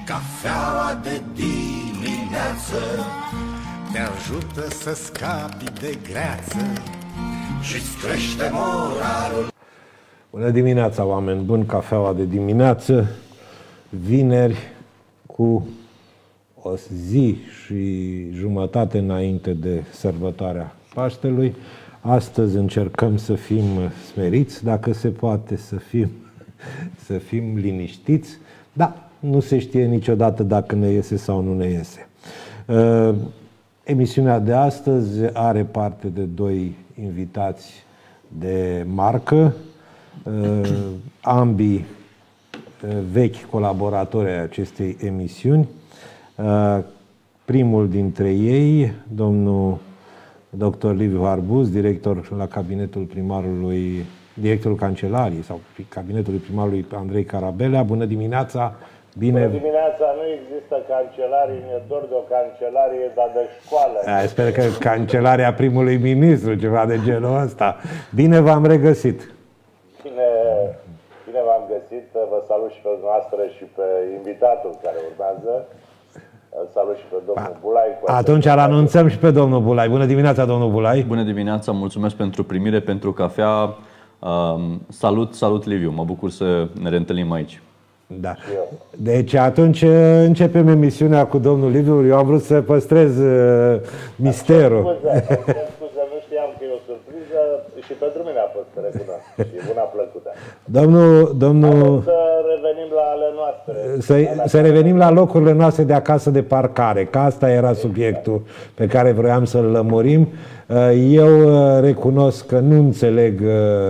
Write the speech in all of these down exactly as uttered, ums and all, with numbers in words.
Cafeaua de dimineață te ajută să scapi de greață și-ți crește moralul. Bună dimineața, oameni buni! Cafeaua de dimineață, vineri, cu o zi și jumătate înainte de sărbătoarea Paștelui. Astăzi încercăm să fim smeriți, dacă se poate, să fim, să fim liniștiți. Da, nu se știe niciodată dacă ne iese sau nu ne iese. Uh, emisiunea de astăzi are parte de doi invitați de marcă, uh, ambii uh, vechi colaboratori ai acestei emisiuni. Uh, primul dintre ei, domnul doctor Liviu Harbuz, director la cabinetul primarului, directorul cancelariei sau cabinetului primarului Andrei Carabelea. Bună dimineața! Bine... Bună dimineața! Nu există cancelarie, mi-e dor de o cancelarie, dar de școală. A, sper că cancelaria primului ministru, ceva de genul ăsta. Bine v-am regăsit! Bine, bine v-am găsit, vă salut și pe noastră și pe invitatul care urmează. Îl salut și pe domnul A, Bulai. Atunci îl anunțăm și pe domnul Bulai. Bună dimineața, domnul Bulai! Bună dimineața, mulțumesc pentru primire, pentru cafea. Uh, salut, salut Liviu, mă bucur să ne reîntâlnim aici. Da. Deci atunci începem emisiunea cu domnul Liviu. Eu am vrut să păstrez uh, misterul. Scuze, scuze, nu știam că e o surpriză și pentru mine a fost, recunosc. Și una plăcută. Domnul, domnul... Să revenim la ale noastre. Să, să revenim la locurile noastre de acasă de parcare, că asta era subiectul pe care vroiam să-l lămurim. Eu recunosc că nu înțeleg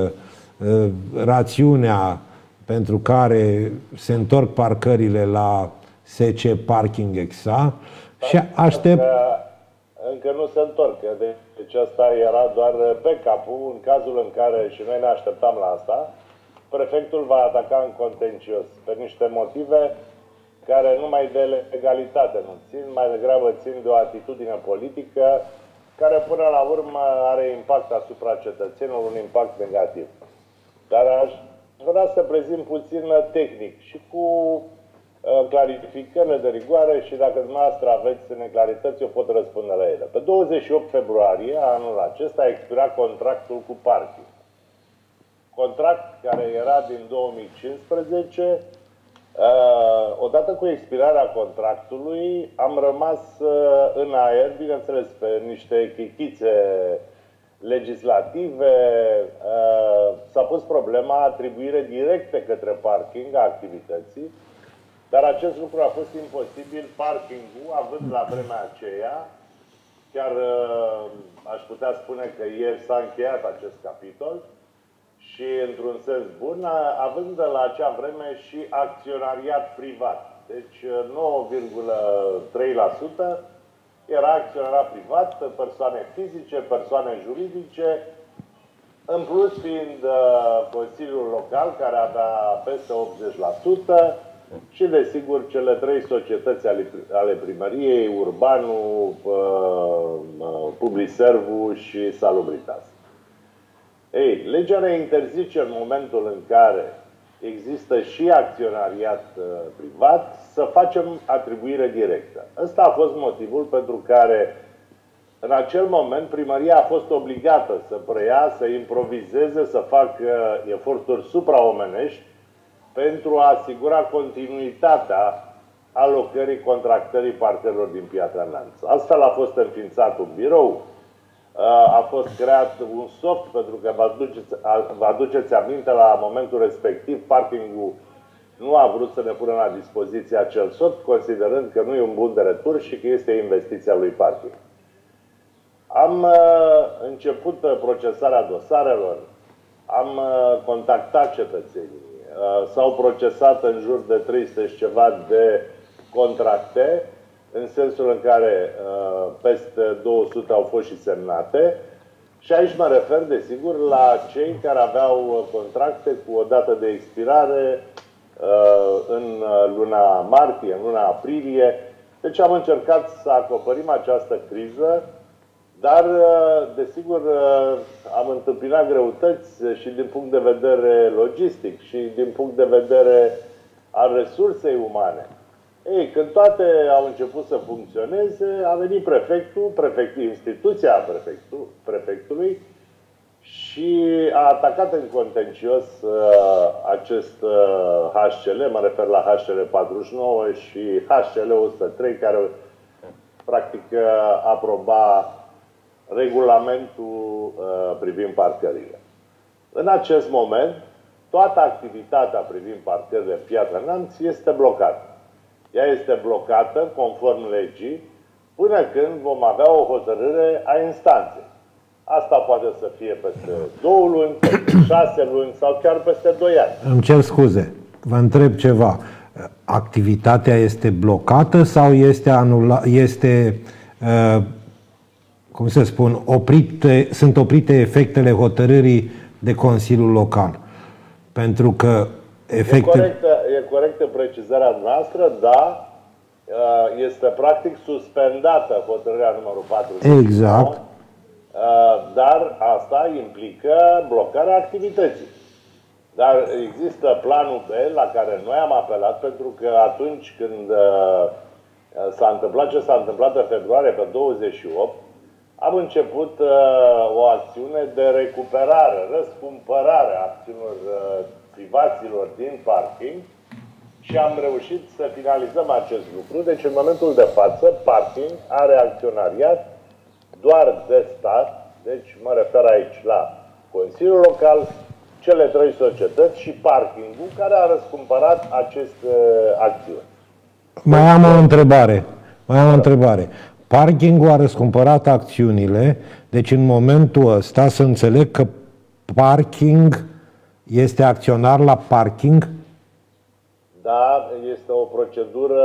rațiunea pentru care se întorc parcările la S C Parking Exa și aștept... Încă, încă nu se întorc. Deci asta era doar backup-ul în cazul în care, și noi ne așteptam la asta, prefectul va ataca în contencios pe niște motive care numai de legalitate nu țin, mai degrabă țin de o atitudine politică care până la urmă are impact asupra cetățenilor, un impact negativ. Dar aș vrea să prezint puțin tehnic și cu uh, clarificările de rigoare și dacă dumneavoastră aveți neclarități, eu pot răspunde la ele. Pe douăzeci și opt februarie anul acesta a expirat contractul cu parking. Contract care era din două mii cincisprezece. Uh, odată cu expirarea contractului am rămas uh, în aer, bineînțeles, pe niște chichițe legislative. Uh, s-a pus problema atribuire directe către parking a activității, dar acest lucru a fost imposibil. Parking-ul, având la vremea aceea, chiar uh, aș putea spune că ieri s-a încheiat acest capitol, și într-un sens bun, având de la acea vreme și acționariat privat. Deci nouă virgulă trei la sută era acționariat privat, persoane fizice, persoane juridice, în plus fiind uh, Consiliul Local, care avea peste optzeci la sută, și desigur cele trei societăți ale, ale primăriei, Urbanul, uh, Publiservu și Salubritas. Ei, legea ne interzice în momentul în care există și acționariat uh, privat să facem atribuire directă. Ăsta a fost motivul pentru care în acel moment primăria a fost obligată să preia, să improvizeze, să facă uh, eforturi supraomenești pentru a asigura continuitatea alocării contractării parcărilor din Piatra Neamț. Astfel a fost înființat un birou, a fost creat un soft, pentru că vă aduceți, vă aduceți aminte, la momentul respectiv parkingul nu a vrut să ne pună la dispoziție acel soft, considerând că nu e un bun de retur și că este investiția lui parking. Am uh, început procesarea dosarelor, am uh, contactat cetățenii, uh, s-au procesat în jur de trei sute și ceva de contracte, în sensul în care uh, peste două sute au fost și semnate. Și aici mă refer, desigur, la cei care aveau contracte cu o dată de expirare uh, în luna martie, în luna aprilie. Deci am încercat să acoperim această criză, dar, uh, desigur, uh, am întâmpinat greutăți și din punct de vedere logistic și din punct de vedere al resursei umane. Ei, când toate au început să funcționeze, a venit prefectul, prefect, instituția prefectul, prefectului și a atacat în contencios uh, acest uh, H C L, mă refer la H C L patruzeci și nouă și H C L o sută trei, care practic uh, aproba regulamentul uh, privind parcările. În acest moment, toată activitatea privind parcările Piatra Neamț este blocată. Ea este blocată, conform legii, până când vom avea o hotărâre a instanței. Asta poate să fie peste două luni, peste șase luni sau chiar peste doi ani. Îmi cer scuze, vă întreb ceva. Activitatea este blocată sau este anula, este, uh, cum să spun, oprite, sunt oprite efectele hotărârii de Consiliul Local? Pentru că efecte... E corectă, e corectă precizarea noastră, da, este practic suspendată hotărârea numărul patruzeci și nouă. Exact. Dar asta implică blocarea activității. Dar există planul B la care noi am apelat, pentru că atunci când s-a întâmplat ce s-a întâmplat în februarie pe douăzeci și opt, am început o acțiune de recuperare, răscumpărare a acțiunilor privaților din parking și am reușit să finalizăm acest lucru. Deci în momentul de față, parking are acționariat doar de stat, deci mă refer aici la Consiliul Local, cele trei societăți și parkingul care a răscumpărat aceste acțiuni. Mai am o întrebare. Mai am o întrebare. Parkingul a răscumpărat acțiunile, deci în momentul ăsta să înțeleg că parking este acționar la parking? Da, este o procedură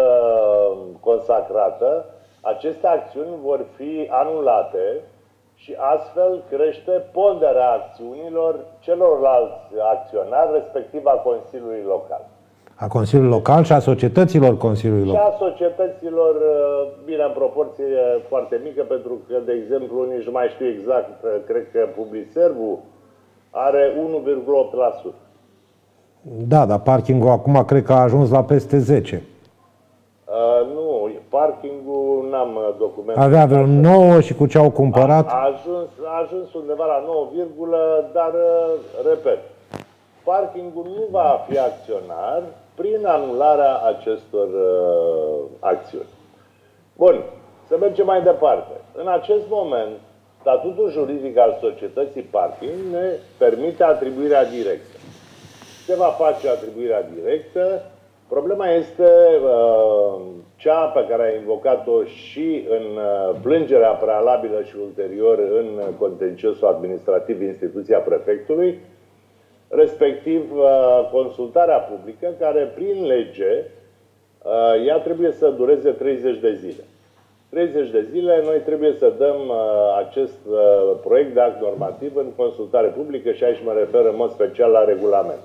consacrată. Aceste acțiuni vor fi anulate și astfel crește ponderea acțiunilor celorlalți acționari, respectiv a Consiliului Local. A Consiliului Local și a societăților Consiliului Local. Și a societăților, bine, în proporție foarte mică, pentru că, de exemplu, nici nu mai știu exact, cred că Publiservul are unu virgulă opt la sută. Da, dar parkingul acum cred că a ajuns la peste zece. Uh, nu, parkingul n-am documentat. Avea vreo nouă și cu ce au cumpărat? A, a, ajuns, a ajuns undeva la nouă, dar, repet, parkingul nu va fi acționar prin anularea acestor uh, acțiuni. Bun, să mergem mai departe. În acest moment, statutul juridic al societății parking ne permite atribuirea directă. Se va face atribuirea directă. Problema este uh, cea pe care a invocat-o și în uh, plângerea prealabilă și ulterior în contenciosul administrativ instituția prefectului, respectiv uh, consultarea publică, care prin lege uh, ea trebuie să dureze treizeci de zile. treizeci de zile noi trebuie să dăm uh, acest uh, proiect de act normativ în consultare publică și aici mă refer în mod special la regulament.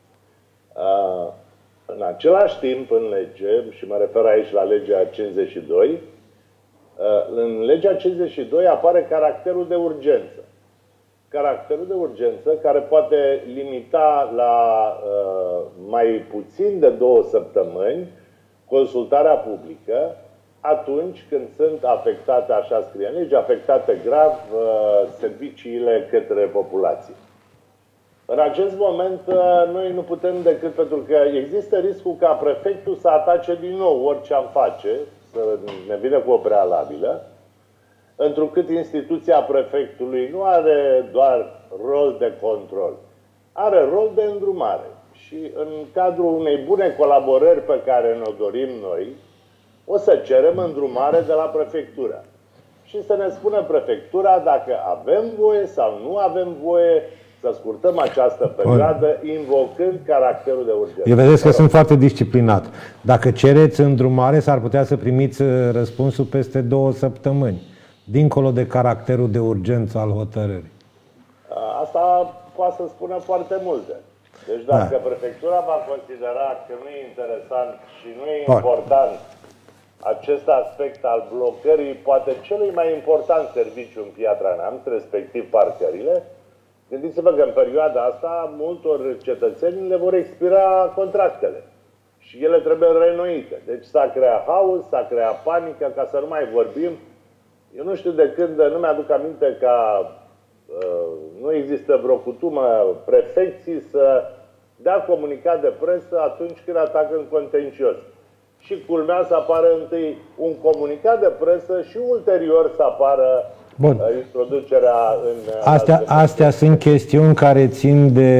Uh, În același timp, în lege, și mă refer aici la legea cincizeci și doi, în legea cincizeci și doi apare caracterul de urgență. Caracterul de urgență care poate limita la uh, mai puțin de două săptămâni consultarea publică atunci când sunt afectate, așa scrie în lege, afectate grav uh, serviciile către populație. În acest moment, noi nu putem decât, pentru că există riscul ca prefectul să atace din nou orice am face, să ne vină cu o prealabilă, întrucât instituția prefectului nu are doar rol de control, are rol de îndrumare. Și în cadrul unei bune colaborări pe care ne-o dorim noi, o să cerem îndrumare de la prefectură. Și să ne spună prefectura dacă avem voie sau nu avem voie să scurtăm această perioadă, invocând caracterul de urgență. Eu vedeți că sunt foarte disciplinat. Dacă cereți îndrumare, s-ar putea să primiți răspunsul peste două săptămâni, dincolo de caracterul de urgență al hotărârii. Asta poate să spună foarte multe. Deci dacă da. prefectura va considera că nu e interesant și nu e Bun. important acest aspect al blocării, poate celui mai important serviciu în Piatra Neamț, respectiv parcările, gândiți-vă că în perioada asta multor cetățeni le vor expira contractele. și ele trebuie reînnoite. Deci s-a creat haos, s-a creat panică, ca să nu mai vorbim. Eu nu știu de când, nu mi-aduc aminte ca uh, nu există vreo cutumă prefecții să dea comunicat de presă atunci când atacă în contencios. Și culmea să apară întâi un comunicat de presă și ulterior să apară Bun. introducerea în... Astea, astea sunt chestiuni care țin de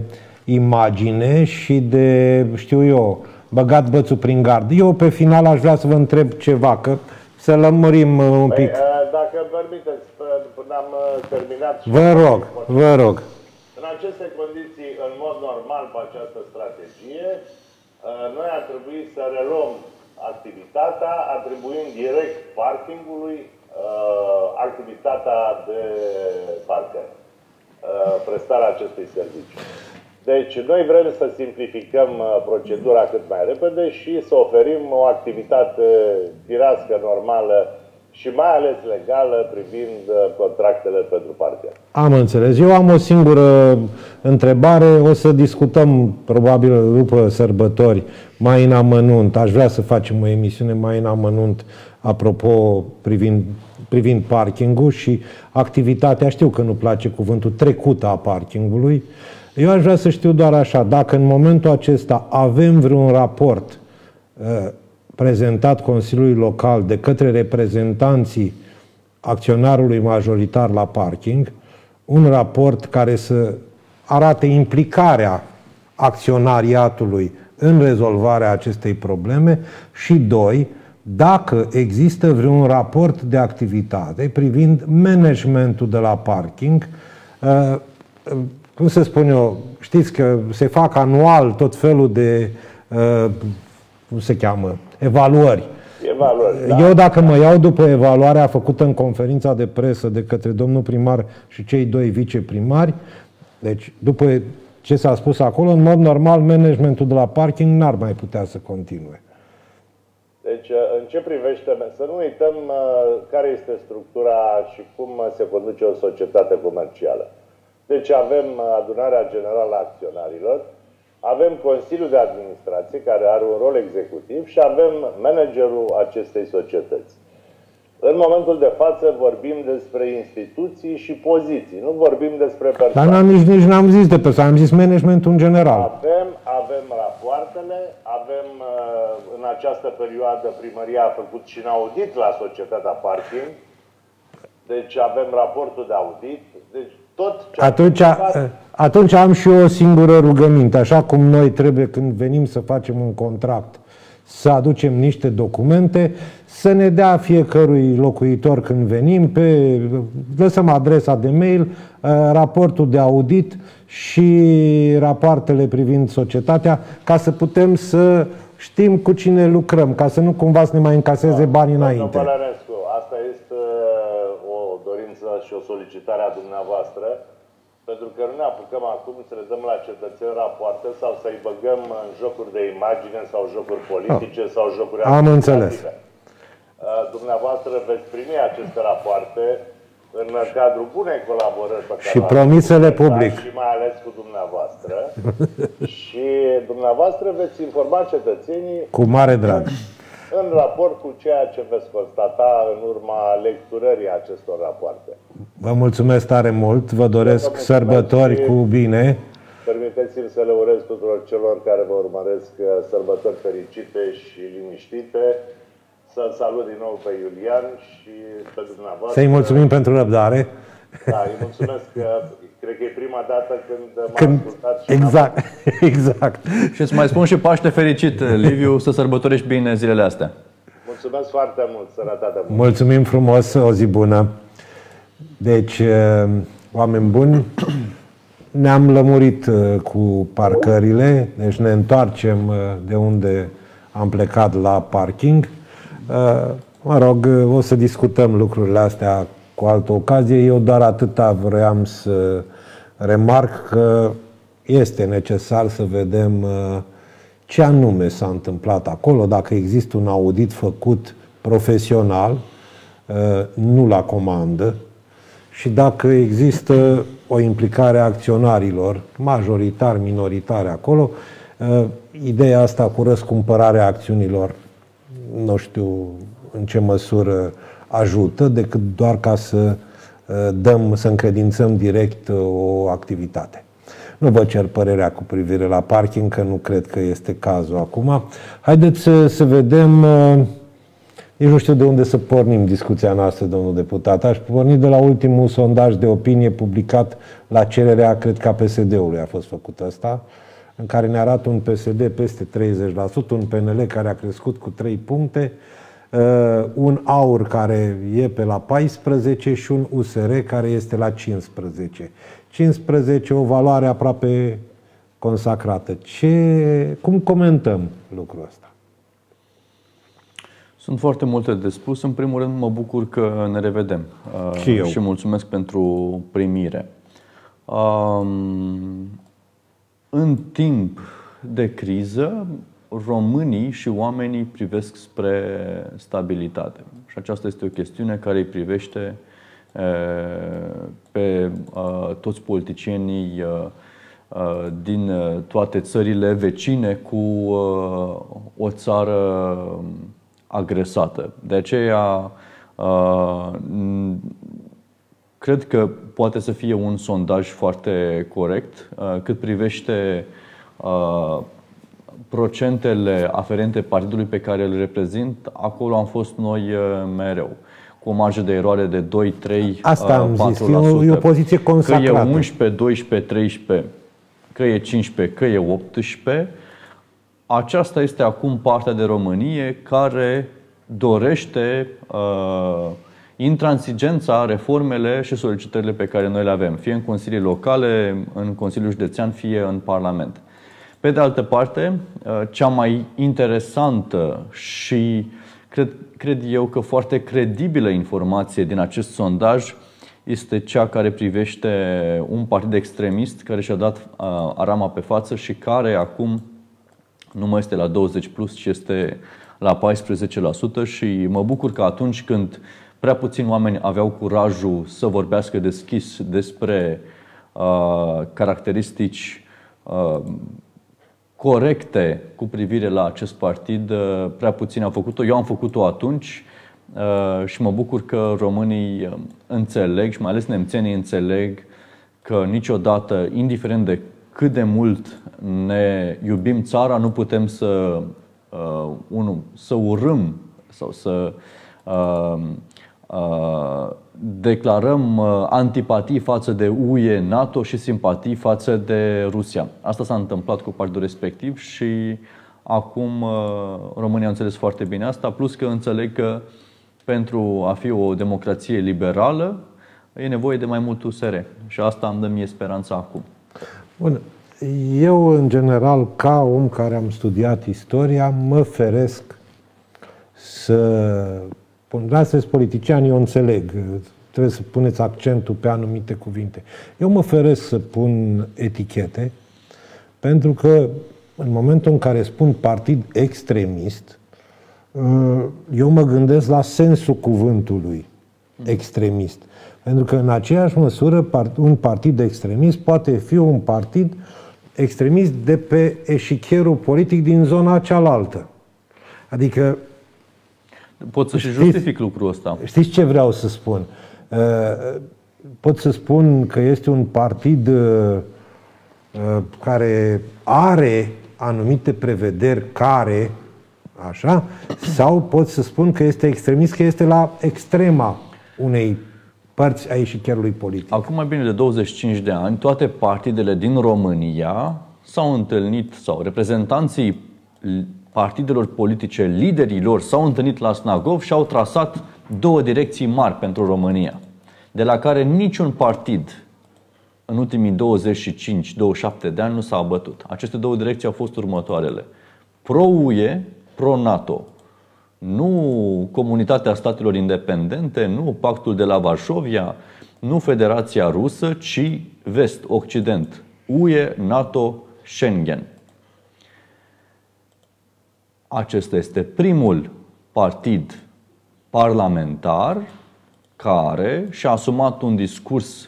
imagine și de, știu eu, băgat bățul prin gard. Eu pe final aș vrea să vă întreb ceva, că să lămurim un pic. Păi, dacă îmi permiteți, până am terminat... Vă rog, vă rog. În aceste condiții, în mod normal, pe această strategie, noi ar trebui să reluăm activitatea, atribuind direct parkingului activitatea de parcare, prestarea acestui serviciu. Deci, noi vrem să simplificăm procedura cât mai repede și să oferim o activitate firească, normală și mai ales legală privind contractele pentru parcare. Am înțeles. Eu am o singură întrebare. O să discutăm probabil după sărbători mai în amănunt. Aș vrea să facem o emisiune mai în amănunt apropo privind, privind parkingul și activitatea. Știu că nu place cuvântul trecută a parkingului. Eu aș vrea să știu doar așa, dacă în momentul acesta avem vreun raport uh, prezentat Consiliului Local de către reprezentanții acționarului majoritar la parking, un raport care să arate implicarea acționariatului în rezolvarea acestei probleme și, doi, dacă există vreun raport de activitate privind managementul de la parking, uh, uh, cum să spun eu, știți că se fac anual tot felul de, uh, cum se cheamă, evaluări. Evaluări, da. Eu dacă mă iau după evaluarea făcută în conferința de presă de către domnul primar și cei doi viceprimari, deci după ce s-a spus acolo, în mod normal, managementul de la parking n-ar mai putea să continue. Deci, în ce privește, să nu uităm care este structura și cum se conduce o societate comercială. Deci avem adunarea generală a acționarilor, avem Consiliul de Administrație, care are un rol executiv, și avem managerul acestei societăți. În momentul de față vorbim despre instituții și poziții, nu vorbim despre persoane. Dar n-am, nici, nici n-am zis de persoane, am zis managementul în general. Avem, avem rapoartele, avem în această perioadă primăria a făcut și un audit la societatea parking, deci avem raportul de audit, deci tot ce atunci, atunci am și eu o singură rugăminte. Așa cum noi trebuie, când venim să facem un contract, să aducem niște documente, să ne dea fiecărui locuitor când venim, pe, lăsăm adresa de mail, raportul de audit și rapoartele privind societatea, ca să putem să știm cu cine lucrăm, ca să nu cumva să ne mai încaseze banii înainte. Asta este o dorință și o solicitare a dumneavoastră, pentru că nu ne apucăm acum să le dăm la cetățeni rapoarte sau să-i băgăm în jocuri de imagine sau jocuri politice ah, sau jocuri am înțeles. Dumneavoastră veți primi aceste rapoarte în cadrul bunei colaborări pe care și promisele public și mai ales cu dumneavoastră și dumneavoastră veți informa cetățenii cu mare drag în raport cu ceea ce veți constata în urma lecturării acestor rapoarte. Vă mulțumesc tare mult, vă doresc sărbători cu bine. Permiteți-mi să le urez tuturor celor care vă urmăresc sărbători fericite și liniștite. Să-l salut din nou pe Iulian și pe dumneavoastră. Să-i mulțumim pentru răbdare. Da, îi mulțumesc că cred că e prima dată când m-a când... ascultat. Și exact, exact. Și îți mai spun și Paște fericit, Liviu, să sărbătorești bine zilele astea. Mulțumesc foarte mult, sănătate bună. Mulțumim frumos, o zi bună. Deci, oameni buni, ne-am lămurit cu parcările, deci ne întoarcem de unde am plecat la parking. Mă rog, o să discutăm lucrurile astea cu altă ocazie. Eu doar atâta vreau să remarc că este necesar să vedem ce anume s-a întâmplat acolo, dacă există un audit făcut profesional, nu la comandă, și dacă există o implicare a acționarilor, majoritar, minoritar acolo. ideea asta cu răscumpărarea acțiunilor, nu știu în ce măsură ajută, decât doar ca să dăm, să încredințăm direct o activitate. Nu vă cer părerea cu privire la parking, că nu cred că este cazul acum. Haideți să, să vedem, nici nu știu de unde să pornim discuția noastră, domnul deputat. Aș porni de la ultimul sondaj de opinie publicat la cererea, cred că a P S D-ului a fost făcut ăsta, în care ne arată un P S D peste treizeci la sută, un P N L care a crescut cu trei puncte, un AUR care e pe la paisprezece și un U S R care este la cincisprezece. cincisprezece, o valoare aproape consacrată. Ce, cum comentăm lucrul ăsta? Sunt foarte multe de spus. În primul rând, mă bucur că ne revedem. Și eu. Și mulțumesc pentru primire. În timp de criză, românii și oamenii privesc spre stabilitate. Și aceasta este o chestiune care îi privește pe toți politicienii din toate țările vecine cu o țară agresată. De aceea, cred că poate să fie un sondaj foarte corect cât privește procentele aferente partidului pe care îl reprezint. Acolo am fost noi mereu, cu o marjă de eroare de doi, trei, Asta am patru la sută. zis, e o, e o poziție consacrată. Că e unsprezece, doisprezece, treisprezece, că e cincisprezece, că e optsprezece. Aceasta este acum partea de Românie care dorește uh, intransigența, reformele și solicitările pe care noi le avem, fie în consilii locale, în Consiliul Județean, fie în Parlament. Pe de altă parte, cea mai interesantă și cred, cred eu că foarte credibilă informație din acest sondaj este cea care privește un partid extremist care și-a dat arama pe față și care acum nu mai este la douăzeci plus, ci este la paisprezece la sută și mă bucur că atunci când prea puțini oameni aveau curajul să vorbească deschis despre uh, caracteristici uh, corecte cu privire la acest partid, prea puțini au făcut-o. Eu am făcut-o atunci și mă bucur că românii înțeleg și mai ales nemțenii înțeleg că niciodată, indiferent de cât de mult ne iubim țara, nu putem să, uh, unu, să urâm sau să uh, uh, declarăm antipatii față de U E, NATO și simpatii față de Rusia. Asta s-a întâmplat cu partidul respectiv și acum România a înțeles foarte bine asta, plus că înțeleg că pentru a fi o democrație liberală e nevoie de mai mult U S R și asta îmi dă mie speranța acum. Bun. Eu, în general, ca om care am studiat istoria, mă feresc să... Lasă-ți politiciani, eu înțeleg, trebuie să puneți accentul pe anumite cuvinte. Eu mă feresc să pun etichete, pentru că în momentul în care spun partid extremist, eu mă gândesc la sensul cuvântului extremist. Pentru că în aceeași măsură un partid extremist poate fi un partid extremist de pe eșichierul politic din zona cealaltă. Adică pot să și justific lucrul ăsta. Știți ce vreau să spun? Pot să spun că este un partid care are anumite prevederi care, așa, sau pot să spun că este extremist, că este la extrema unei părți a eșichierului politic. Acum mai bine de douăzeci și cinci de ani, toate partidele din România s-au întâlnit, sau reprezentanții partidelor politice, liderii lor, s-au întâlnit la Snagov și au trasat două direcții mari pentru România, de la care niciun partid în ultimii douăzeci și cinci douăzeci și șapte de ani nu s-a abătut. Aceste două direcții au fost următoarele: pro-U E, pro-NATO. Nu Comunitatea Statelor Independente, nu Pactul de la Varșovia, nu Federația Rusă, ci Vest, Occident, U E, NATO, Schengen. Acesta este primul partid parlamentar care și-a asumat un discurs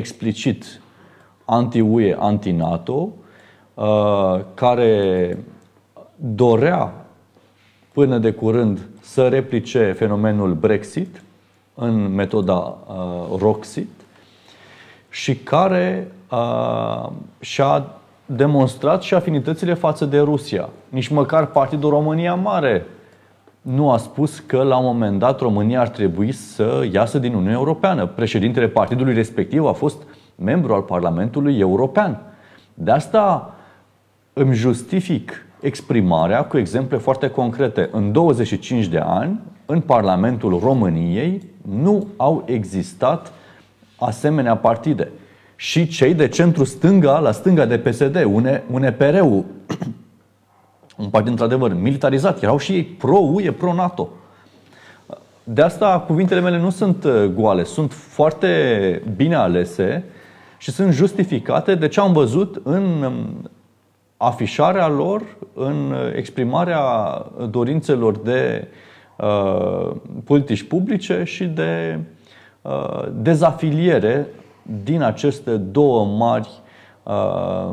explicit anti-U E, anti-NATO, care dorea până de curând să replice fenomenul Brexit în metoda uh, Roxit și care uh, și-a demonstrat și afinitățile față de Rusia. Nici măcar Partidul România Mare nu a spus că la un moment dat România ar trebui să iasă din Uniunea Europeană. Președintele partidului respectiv a fost membru al Parlamentului European. De asta îmi justific exprimarea cu exemple foarte concrete. În douăzeci și cinci de ani, în Parlamentul României, nu au existat asemenea partide. Și cei de centru-stânga, la stânga de P S D, U N P R-ul, un partid într-adevăr militarizat, erau și ei pro-U E, pro-NATO. De asta cuvintele mele nu sunt goale, sunt foarte bine alese și sunt justificate de ce am văzut în afișarea lor, în exprimarea dorințelor de uh, politici publice și de uh, dezafiliere din aceste două mari uh,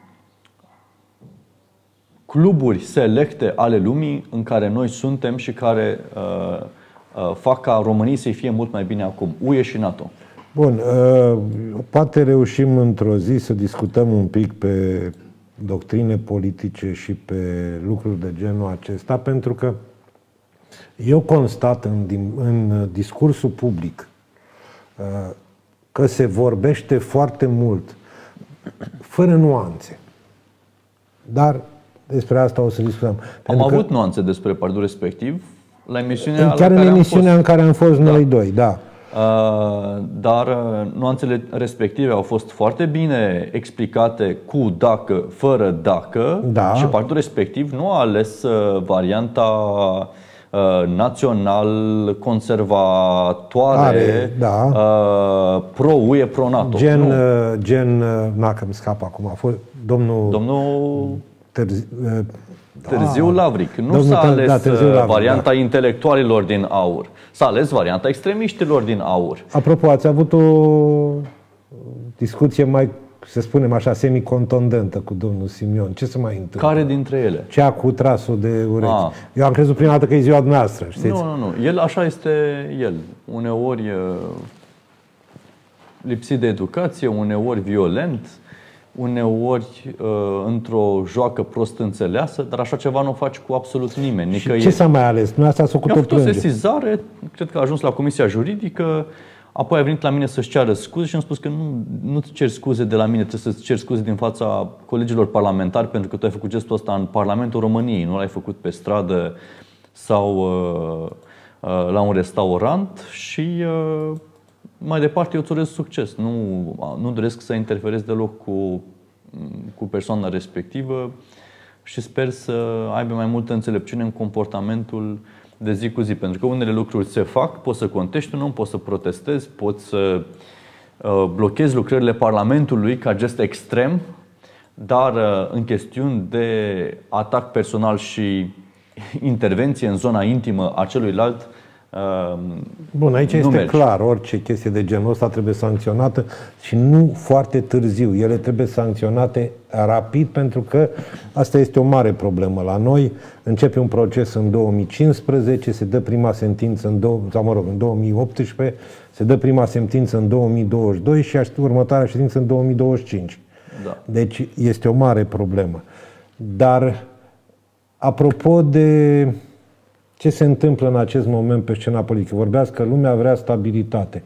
cluburi selecte ale lumii în care noi suntem și care uh, uh, fac ca România să fie mult mai bine acum, U E și NATO. Bun, uh, poate reușim într-o zi să discutăm un pic pe doctrine politice și pe lucruri de genul acesta, pentru că eu constat în, în discursul public uh, că se vorbește foarte mult, fără nuanțe. Dar despre asta o să discutăm. Am avut nuanțe despre partidul respectiv la emisiunea chiar în emisiunea în care am fost noi doi, da. Dar nuanțele respective au fost foarte bine explicate cu dacă, fără dacă, da. Și partidul respectiv nu a ales varianta național conservatoare, Are, da. pro-U E, pro-NATO. Gen, nu. gen na, că-mi scap acum, a fost domnul... Domnul Târzi, Târziu Lavric. Nu domnul, s-a ales da, Târziu Lavric, varianta da. intelectualilor din aur. S-a ales varianta extremiștilor din aur. Apropo, ați avut o discuție mai, să spunem așa, semi-contondentă cu domnul Simion. Ce se mai întâmplă? Care dintre ele? Cea cu trasul de urechi. Ah. Eu am crezut prima dată că e ziua noastră, știți? Nu, nu, nu. El așa este el. Uneori lipsit de educație, uneori violent, uneori într-o joacă prost înțeleasă, dar așa ceva nu o faci cu absolut nimeni. Și ce s-a mai ales? Nu asta s-a făcut o plângere. A făcut o sesizare, cred că a ajuns la Comisia Juridică, apoi a venit la mine să-și ceară scuze și am spus că nu, nu-ți cer scuze de la mine, trebuie să-ți cer scuze din fața colegilor parlamentari pentru că tu ai făcut gestul ăsta în Parlamentul României, nu l-ai făcut pe stradă sau uh, uh, la un restaurant și uh, mai departe eu îți urez succes. Nu, nu doresc să interferez deloc cu, cu persoana respectivă și sper să aibă mai multă înțelepciune în comportamentul de zi cu zi. Pentru că unele lucruri se fac, poți să contești un om, poți să protestezi, poți să uh, blochezi lucrările Parlamentului ca gest extrem, dar uh, în chestiuni de atac personal și intervenție în zona intimă a celuilalt, Bun, aici nu este mergi. clar, orice chestie de genul ăsta trebuie sancționată și nu foarte târziu. Ele trebuie sancționate rapid pentru că asta este o mare problemă la noi. Începe un proces în două mii cincisprezece, se dă prima sentință în, două, sau mă rog, în două mii optsprezece, se dă prima sentință în două mii douăzeci și doi și următoarea sentință în două mii douăzeci și cinci. Da. Deci este o mare problemă. Dar apropo de ce se întâmplă în acest moment pe scena politică? Vorbeați că lumea vrea stabilitate.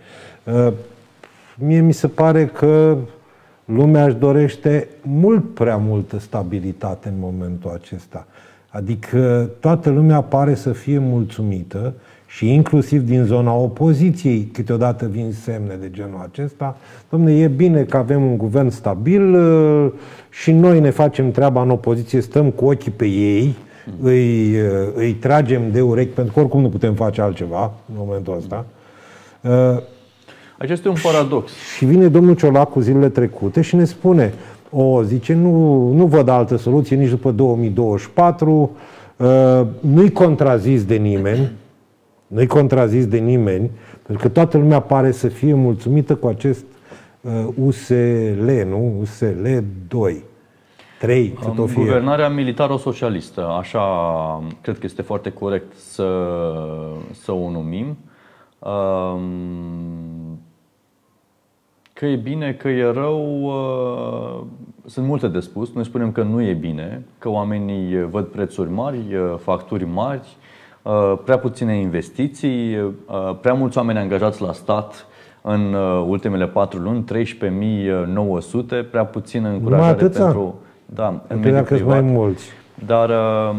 Mie mi se pare că lumea își dorește mult prea multă stabilitate în momentul acesta. Adică toată lumea pare să fie mulțumită și inclusiv din zona opoziției câteodată vin semne de genul acesta. Dom'le, e bine că avem un guvern stabil și noi ne facem treaba în opoziție, stăm cu ochii pe ei, Îi, îi tragem de urechi, pentru că oricum nu putem face altceva în momentul ăsta. Acesta e un paradox. Și vine domnul Ciolacu zilele trecute și ne spune, o, zice, nu, nu văd altă soluție nici după două mii douăzeci și patru, nu-i contrazis de nimeni, nu-i contrazis de nimeni, pentru că toată lumea pare să fie mulțumită cu acest U S L, nu? U S L doi. Trei, cât o fie. Guvernarea militaro-socialistă, așa cred că este foarte corect să, să o numim. Că e bine, că e rău, sunt multe de spus. Noi spunem că nu e bine, că oamenii văd prețuri mari, facturi mari, prea puține investiții, prea mulți oameni angajați la stat în ultimele patru luni, treisprezece mii nouă sute, prea puțină încurajare pentru... Da, în mediul privat. Mai mulți. Dar uh,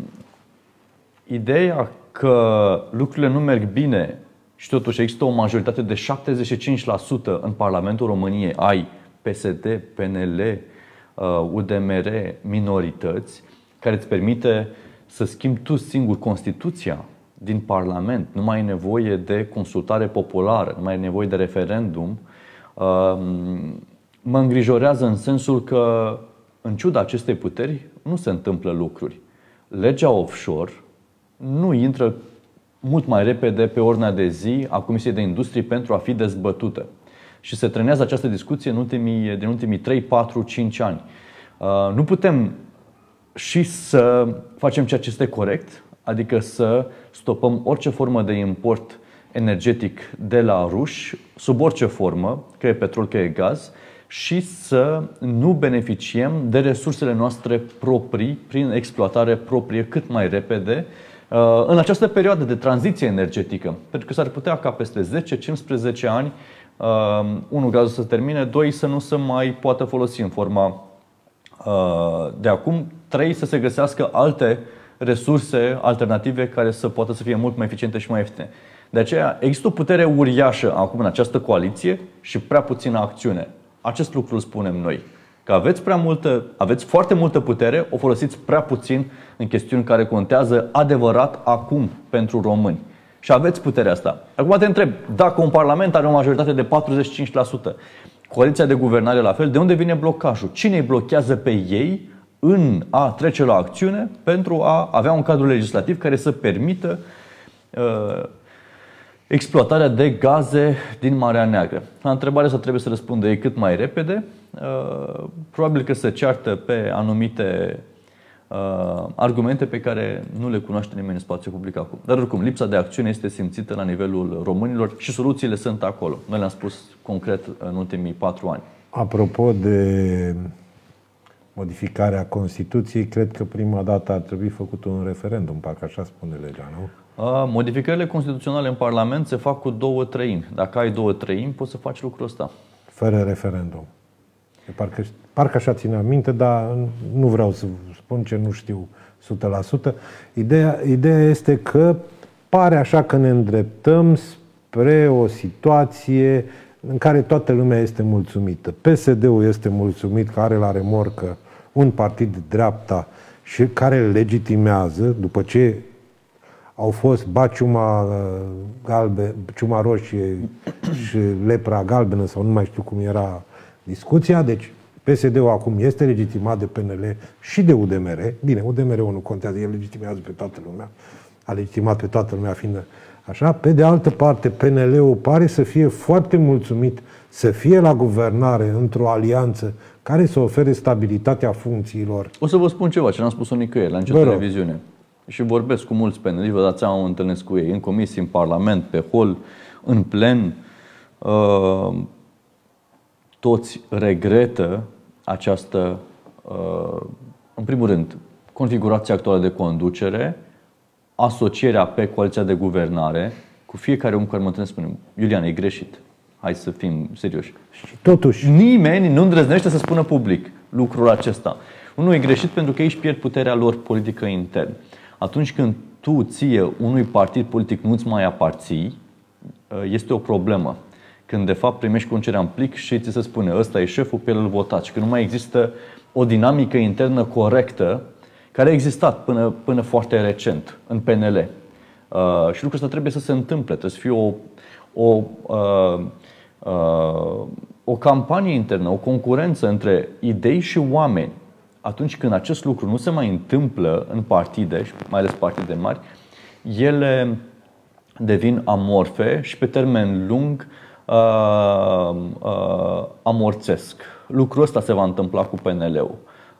ideea că lucrurile nu merg bine și totuși există o majoritate de șaptezeci și cinci la sută în Parlamentul României, ai P S D, P N L, uh, U D M R, minorități, care îți permite să schimbi tu singur Constituția din Parlament. Nu mai ai nevoie de consultare populară, nu mai ai nevoie de referendum. Uh, mă îngrijorează în sensul că în ciuda acestei puteri, nu se întâmplă lucruri. Legea offshore nu intră mult mai repede pe ordinea de zi a Comisiei de Industrie pentru a fi dezbătută. Și se trenează această discuție în ultimii, din ultimii trei, patru, cinci ani. Nu putem și să facem ceea ce este corect, adică să stopăm orice formă de import energetic de la ruși, sub orice formă, că e petrol, că e gaz, și să nu beneficiem de resursele noastre proprii prin exploatare proprie cât mai repede în această perioadă de tranziție energetică. Pentru că s-ar putea ca peste zece cincisprezece ani, unu, gazul să se termine, doi, să nu se mai poată folosi în forma de acum, trei, să se găsească alte resurse alternative care să poată să fie mult mai eficiente și mai ieftine. De aceea există o putere uriașă acum în această coaliție și prea puțină acțiune. Acest lucru îl spunem noi. Că aveți prea multă, aveți foarte multă putere, o folosiți prea puțin în chestiuni care contează adevărat acum pentru români. Și aveți puterea asta. Acum te întreb, dacă un parlament are o majoritate de patruzeci și cinci la sută, coaliția de guvernare la fel, de unde vine blocajul? Cine îi blochează pe ei în a trece la acțiune pentru a avea un cadru legislativ care să permită uh, exploatarea de gaze din Marea Neagră? La întrebare asta trebuie să răspundă ei cât mai repede. Probabil că se ceartă pe anumite argumente pe care nu le cunoaște nimeni în spațiu public acum. Dar oricum, lipsa de acțiune este simțită la nivelul românilor și soluțiile sunt acolo. Noi le-am spus concret în ultimii patru ani. Apropo de modificarea Constituției, cred că prima dată ar trebui făcut un referendum, parcă așa spune legea, nu? Modificările constituționale în Parlament se fac cu două treimi. Dacă ai două treimi, poți să faci lucrul ăsta. Fără referendum. Parcă, parcă așa ține minte, dar nu vreau să spun ce nu știu o sută la sută. Ideea, ideea este că pare așa că ne îndreptăm spre o situație în care toată lumea este mulțumită. P S D-ul este mulțumit că are la remorcă un partid de dreapta și care îl legitimează după ce au fost ba ciuma galbe, ciuma roșie și lepra galbenă sau nu mai știu cum era discuția. Deci P S D-ul acum este legitimat de P N L și de U D M R. Bine, U D M R-ul nu contează, el legitimează pe toată lumea. A legitimat pe toată lumea fiind așa. Pe de altă parte, P N L-ul pare să fie foarte mulțumit să fie la guvernare într-o alianță care să ofere stabilitatea funcțiilor. O să vă spun ceva ce n-am spus-o nicăieri la nicio televiziune. Și vorbesc cu mulți P N L-iști, vă dați seama, mă întâlnesc cu ei în comisii, în Parlament, pe hol, în plen. Uh, toți regretă această, uh, în primul rând, configurația actuală de conducere, asocierea pe coaliția de guvernare. Cu fiecare om care mă întâlnesc spune: Iulian, e greșit. Hai să fim serioși. Și totuși nimeni nu îndrăznește să spună public lucrul acesta. Unul e greșit pentru că ei își pierd puterea lor politică intern. Atunci când tu ție unui partid politic nu-ți mai aparții, este o problemă. Când de fapt primești conducerea în plic și ți se spune: ăsta e șeful, pe el îl votați. Și când nu mai există o dinamică internă corectă care a existat până, până foarte recent în P N L. Uh, și lucrul ăsta trebuie să se întâmple. Trebuie să fie o, o, uh, uh, o campanie internă, o concurență între idei și oameni. Atunci când acest lucru nu se mai întâmplă în partide, mai ales partide mari, ele devin amorfe și pe termen lung uh, uh, amorțesc. Lucrul ăsta se va întâmpla cu P N L-ul.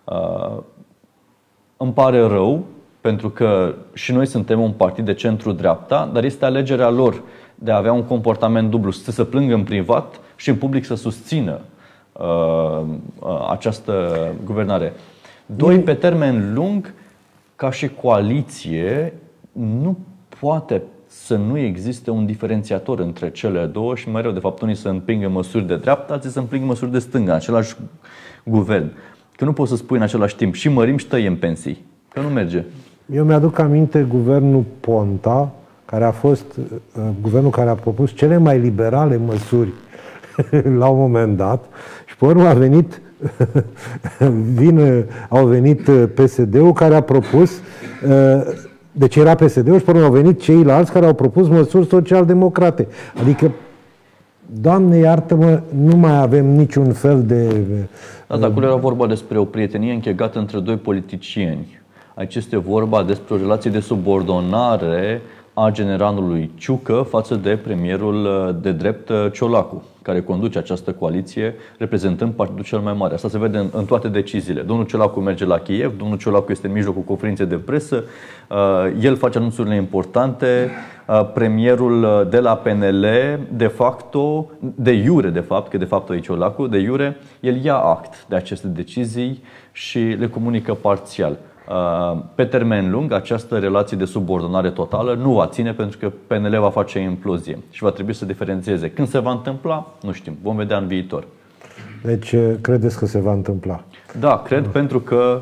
Îmi pare rău, pentru că și noi suntem un partid de centru-dreapta, dar este alegerea lor de a avea un comportament dublu, să se plângă în privat și în public să susțină uh, această guvernare. Doi, pe termen lung, ca și coaliție, nu poate să nu existe un diferențiator între cele două și mereu, de fapt, unii să împingă măsuri de dreapta, alții să împingă măsuri de stânga, în același guvern. Că nu poți să spui în același timp și mărim și tăiem pensii. Că nu merge. Eu mi-aduc aminte guvernul Ponta, care a fost uh, guvernul care a propus cele mai liberale măsuri la un moment dat și pe urmă a venit vine, au venit P S D-ul care a propus uh, deci era P S D-ul și pe urmă au venit ceilalți care au propus măsuri social-democrate. Adică, Doamne iartă-mă, nu mai avem niciun fel de... Da, dar acolo era vorba despre o prietenie închegată între doi politicieni. Aici este vorba despre o relație de subordonare a generalului Ciucă față de premierul de drept Ciolacu, care conduce această coaliție reprezentând partidul cel mai mare. Asta se vede în, în toate deciziile. Domnul Ciolacu merge la Kiev, domnul Ciolacu este în mijlocul conferinței de presă, el face anunțurile importante, premierul de la P N L, de facto, de iure de fapt, că de fapt e Ciolacu, de iure, el ia act de aceste decizii și le comunică parțial. Pe termen lung, această relație de subordonare totală nu va ține pentru că P N L va face implozie și va trebui să diferențieze. Când se va întâmpla, nu știm. Vom vedea în viitor. Deci, credeți că se va întâmpla? Da, cred, uh. pentru că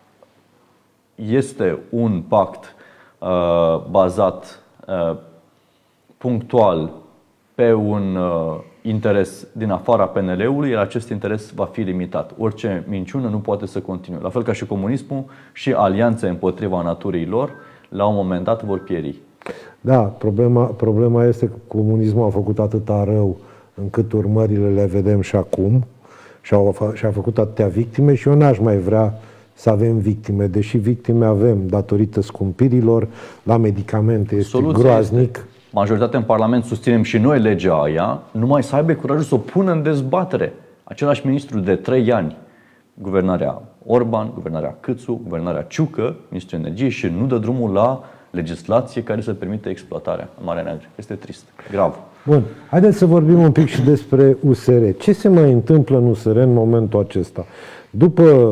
este un pact uh, bazat uh, punctual pe un uh, interes din afara P N L-ului, iar acest interes va fi limitat. Orice minciună nu poate să continue. La fel ca și comunismul și alianțe împotriva naturii lor, la un moment dat vor pieri. Da, problema, problema este că comunismul a făcut atâta rău încât urmările le vedem și acum și a, și a făcut atâtea victime și eu n-aș mai vrea să avem victime, deși victime avem datorită scumpirilor, la medicamente este Soluția groaznic. Este. Majoritatea în Parlament susținem și noi legea aia, numai să aibă curajul să o pună în dezbatere. Același ministru de trei ani, guvernarea Orban, guvernarea Câțu, guvernarea Ciucă, ministrul energiei, și nu dă drumul la legislație care să permită exploatarea în Marea Neagră. Este trist, grav. Bun, haideți să vorbim un pic și despre U S R. Ce se mai întâmplă în U S R în momentul acesta? După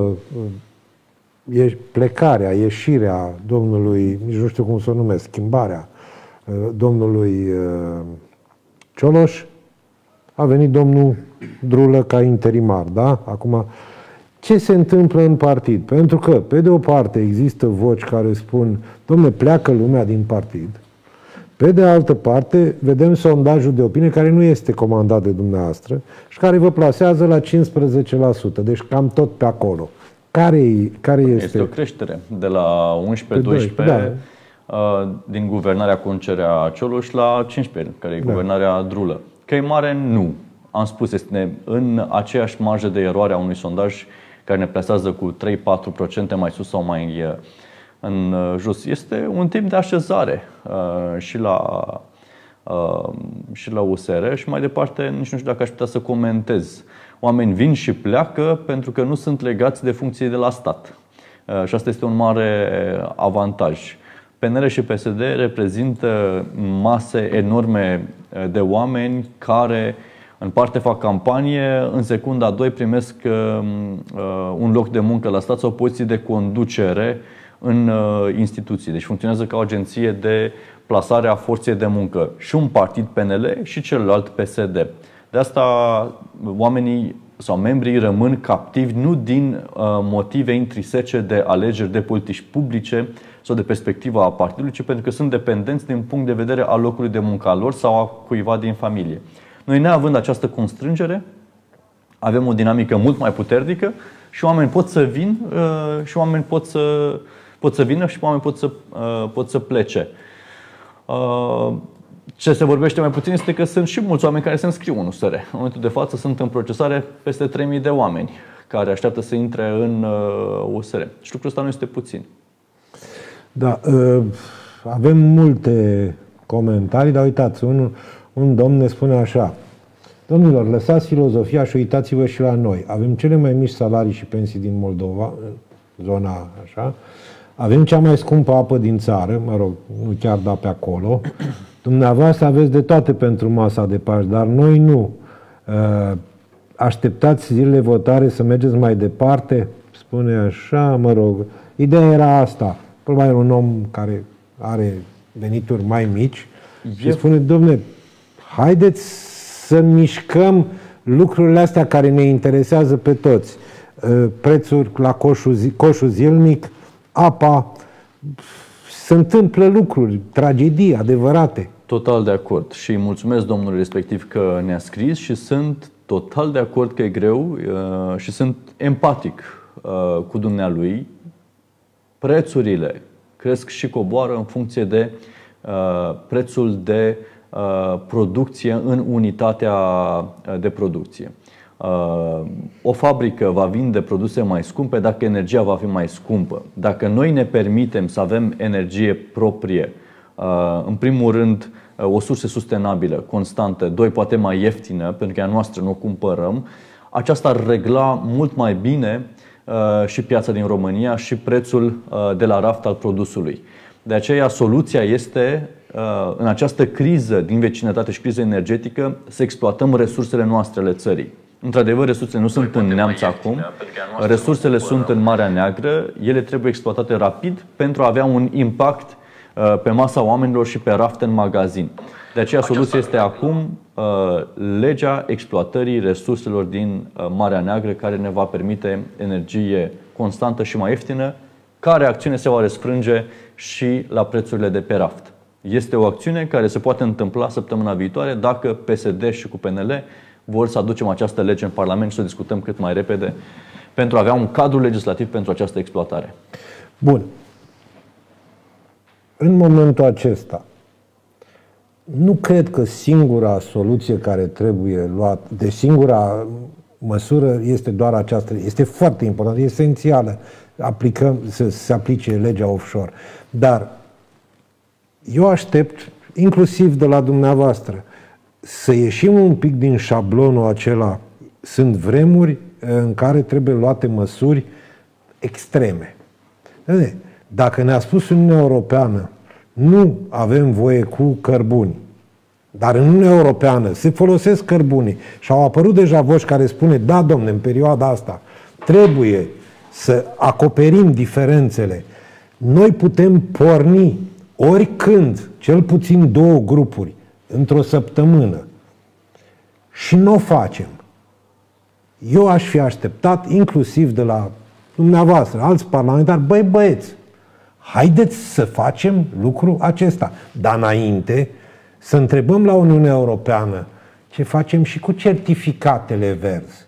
plecarea, ieșirea domnului, nici nu știu cum să o numesc, schimbarea domnului Cioloș, a venit domnul Drulă ca interimar, da? Acum, ce se întâmplă în partid? Pentru că, pe de o parte, există voci care spun, dom'le, pleacă lumea din partid. Pe de altă parte, vedem sondajul de opinie care nu este comandat de dumneavoastră și care vă plasează la cincisprezece la sută, deci cam tot pe acolo. Care, care este? Este o creștere de la unsprezece doisprezece da. Din guvernarea Concerea Cioloș la cincisprezece, care e da. Guvernarea Drulă. Că e mare, nu. Am spus, este în aceeași marjă de eroare a unui sondaj care ne plasează cu trei patru la sută mai sus sau mai în jos. Este un tip de așezare și la, și la U S R și mai departe, nici nu știu dacă aș putea să comentez. Oameni vin și pleacă pentru că nu sunt legați de funcții de la stat. Și asta este un mare avantaj. P N L și P S D reprezintă mase enorme de oameni care în parte fac campanie, în secunda doi primesc un loc de muncă la stat sau poziții de conducere în instituții. Deci funcționează ca o agenție de plasare a forței de muncă. Și un partid P N L și celălalt P S D. De asta oamenii sau membrii rămân captivi nu din motive intrinsece de alegeri de politici publice sau de perspectiva a partidului, ci pentru că sunt dependenți din punct de vedere al locului de muncă al lor sau a cuiva din familie. Noi, neavând această constrângere, avem o dinamică mult mai puternică și oameni pot să vin și oameni pot să, pot să vină și oameni pot să, pot să plece. Ce se vorbește mai puțin este că sunt și mulți oameni care se înscriu în U S R. În momentul de față sunt în procesare peste trei mii de oameni care așteaptă să intre în U S R. Și lucrul ăsta nu este puțin. Da, avem multe comentarii, dar uitați, un, un domn ne spune așa: Domnilor, lăsați filozofia și uitați-vă și la noi. Avem cele mai mici salarii și pensii din Moldova, în zona așa. Avem cea mai scumpă apă din țară, mă rog, nu chiar da pe acolo. Dumneavoastră aveți de toate pentru masa de Paști, dar noi nu. Așteptați zilele votare să mergeți mai departe? Spune așa, mă rog. Ideea era asta. Probabil un om care are venituri mai mici și spune, dom'le, haideți să mișcăm lucrurile astea care ne interesează pe toți. Prețuri la coșul, zi, coșul zilnic, apa, se întâmplă lucruri, tragedii adevărate. Total de acord și îi mulțumesc domnului respectiv că ne-a scris și sunt total de acord că e greu și sunt empatic cu dumnealui. Prețurile cresc și coboară în funcție de prețul de producție în unitatea de producție. O fabrică va vinde produse mai scumpe dacă energia va fi mai scumpă. Dacă noi ne permitem să avem energie proprie, în primul rând o sursă sustenabilă, constantă, doi, poate mai ieftină, pentru că a noastră nu o cumpărăm, aceasta ar regla mult mai bine și piața din România și prețul de la raft al produsului. De aceea soluția este, în această criză din vecinătate și criză energetică, să exploatăm resursele noastre ale țării. Într-adevăr, resursele nu sunt în Neamț acum, resursele sunt în Marea Neagră, ele trebuie exploatate rapid pentru a avea un impact pe masa oamenilor și pe rafte în magazin. De aceea soluția este acum legea exploatării resurselor din Marea Neagră, care ne va permite energie constantă și mai ieftină, care acțiune se va răsfrânge și la prețurile de pe raft. Este o acțiune care se poate întâmpla săptămâna viitoare dacă P S D și cu P N L vor să aducem această lege în Parlament și să discutăm cât mai repede pentru a avea un cadru legislativ pentru această exploatare. Bun. În momentul acesta, nu cred că singura soluție care trebuie luată, de singura măsură este doar aceasta. Este foarte importantă, este esențială aplicăm, să se aplice legea offshore. Dar eu aștept, inclusiv de la dumneavoastră, să ieșim un pic din șablonul acela. Sunt vremuri în care trebuie luate măsuri extreme. Dacă ne-a spus Uniunea Europeană, nu avem voie cu cărbuni, dar în Uniunea Europeană se folosesc cărbunii și au apărut deja voci care spune, da, domne, în perioada asta trebuie să acoperim diferențele. Noi putem porni oricând, cel puțin două grupuri, într-o săptămână. Și nu o facem. Eu aș fi așteptat, inclusiv de la dumneavoastră, alți parlamentari, băi băieți, haideți să facem lucrul acesta. Dar înainte să întrebăm la Uniunea Europeană ce facem și cu certificatele verzi.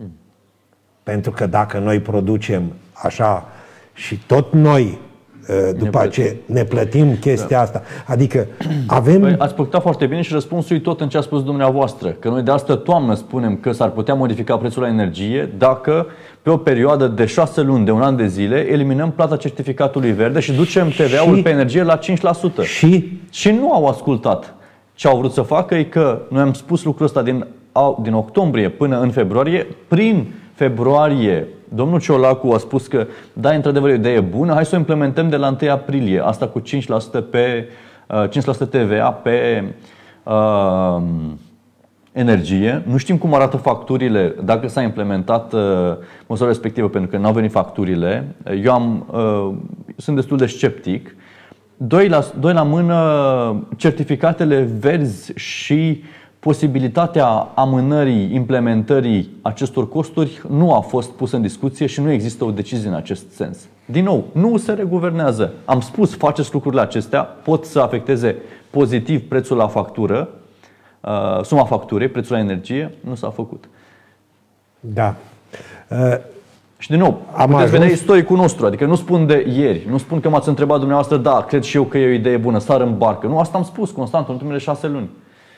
Pentru că dacă noi producem așa și tot noi după aceea ne plătim chestia da. asta. Adică avem... Păi, ați punctat foarte bine și răspunsul e tot în ce a spus dumneavoastră. Că noi de asta toamnă spunem că s-ar putea modifica prețul la energie dacă pe o perioadă de șase luni, de un an de zile, eliminăm plata certificatului verde și ducem T V A-ul și... pe energie la cinci la sută. Și... și nu au ascultat. Ce au vrut să facă e că noi am spus lucrul ăsta din, din octombrie până în februarie. Prin februarie, domnul Ciolacu a spus că da, într-adevăr e o idee bună, hai să o implementăm de la întâi aprilie, asta cu cinci la sută pe cinci la sută T V A pe uh, energie. Nu știm cum arată facturile, dacă s-a implementat uh, măsura respectivă, pentru că n-au venit facturile. Eu am, uh, sunt destul de sceptic. Doi la, doi la mână, certificatele verzi și posibilitatea amânării implementării acestor costuri nu a fost pusă în discuție și nu există o decizie în acest sens. Din nou, nu se reguvernează. Am spus, faceți lucrurile acestea, pot să afecteze pozitiv prețul la factură, uh, suma facturii, prețul la energie, nu s-a făcut. Da. Uh, și din nou, am puteți ajuns... vedea istoricul nostru, adică nu spun de ieri, nu spun că m-ați întrebat dumneavoastră, da, cred și eu că e o idee bună, sar în barcă. Nu, asta am spus constant în ultimele șase luni.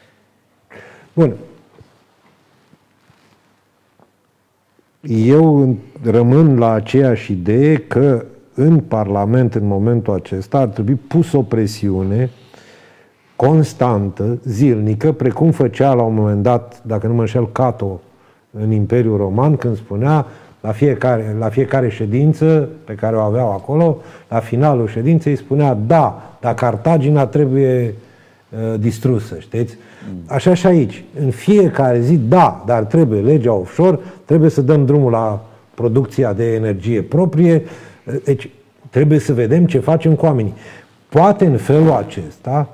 Bun. Eu rămân la aceeași idee că în Parlament, în momentul acesta, ar trebui pus o presiune constantă, zilnică, precum făcea la un moment dat, dacă nu mă înșel, Cato în Imperiul Roman, când spunea la fiecare, la fiecare ședință pe care o aveau acolo, la finalul ședinței spunea da, dar Cartagina trebuie uh, distrusă, știți? Așa și aici. În fiecare zi, da, dar trebuie legea offshore, trebuie să dăm drumul la producția de energie proprie, deci trebuie să vedem ce facem cu oamenii. Poate în felul acesta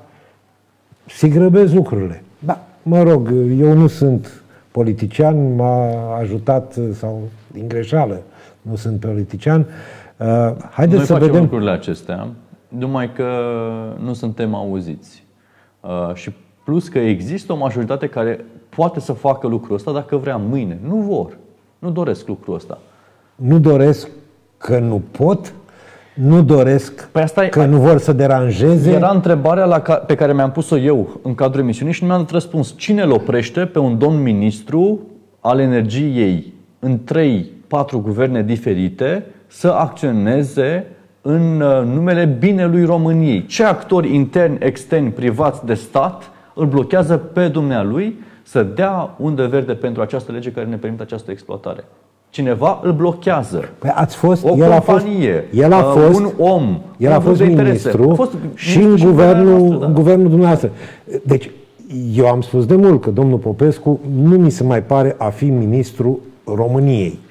se grăbesc lucrurile. Da, mă rog, eu nu sunt politician, m-a ajutat, sau din greșeală, nu sunt politician. Uh, haideți Noi să facem vedem lucrurile acestea, numai că nu suntem auziți. Uh, și plus că există o majoritate care poate să facă lucrul ăsta dacă vrea mâine. Nu vor. Nu doresc lucrul ăsta. Nu doresc că nu pot, nu doresc Păi asta e, că nu vor să deranjeze. Era întrebarea la ca, pe care mi-am pus-o eu în cadrul emisiunii și nu mi-am dat răspuns. Cine îl oprește pe un domn ministru al energiei în trei patru guverne diferite să acționeze în numele binelui României? Ce actori interni, externi, privați de stat îl blochează pe dumnealui să dea undă verde pentru această lege care ne permite această exploatare? Cineva îl blochează. Păi ați fost, o el companie, a fost, el a fost, un om, el a fost ministru a fost și în guvernul, noastră, da. în guvernul dumneavoastră. Deci, eu am spus de mult că domnul Popescu nu mi se mai pare a fi ministru României.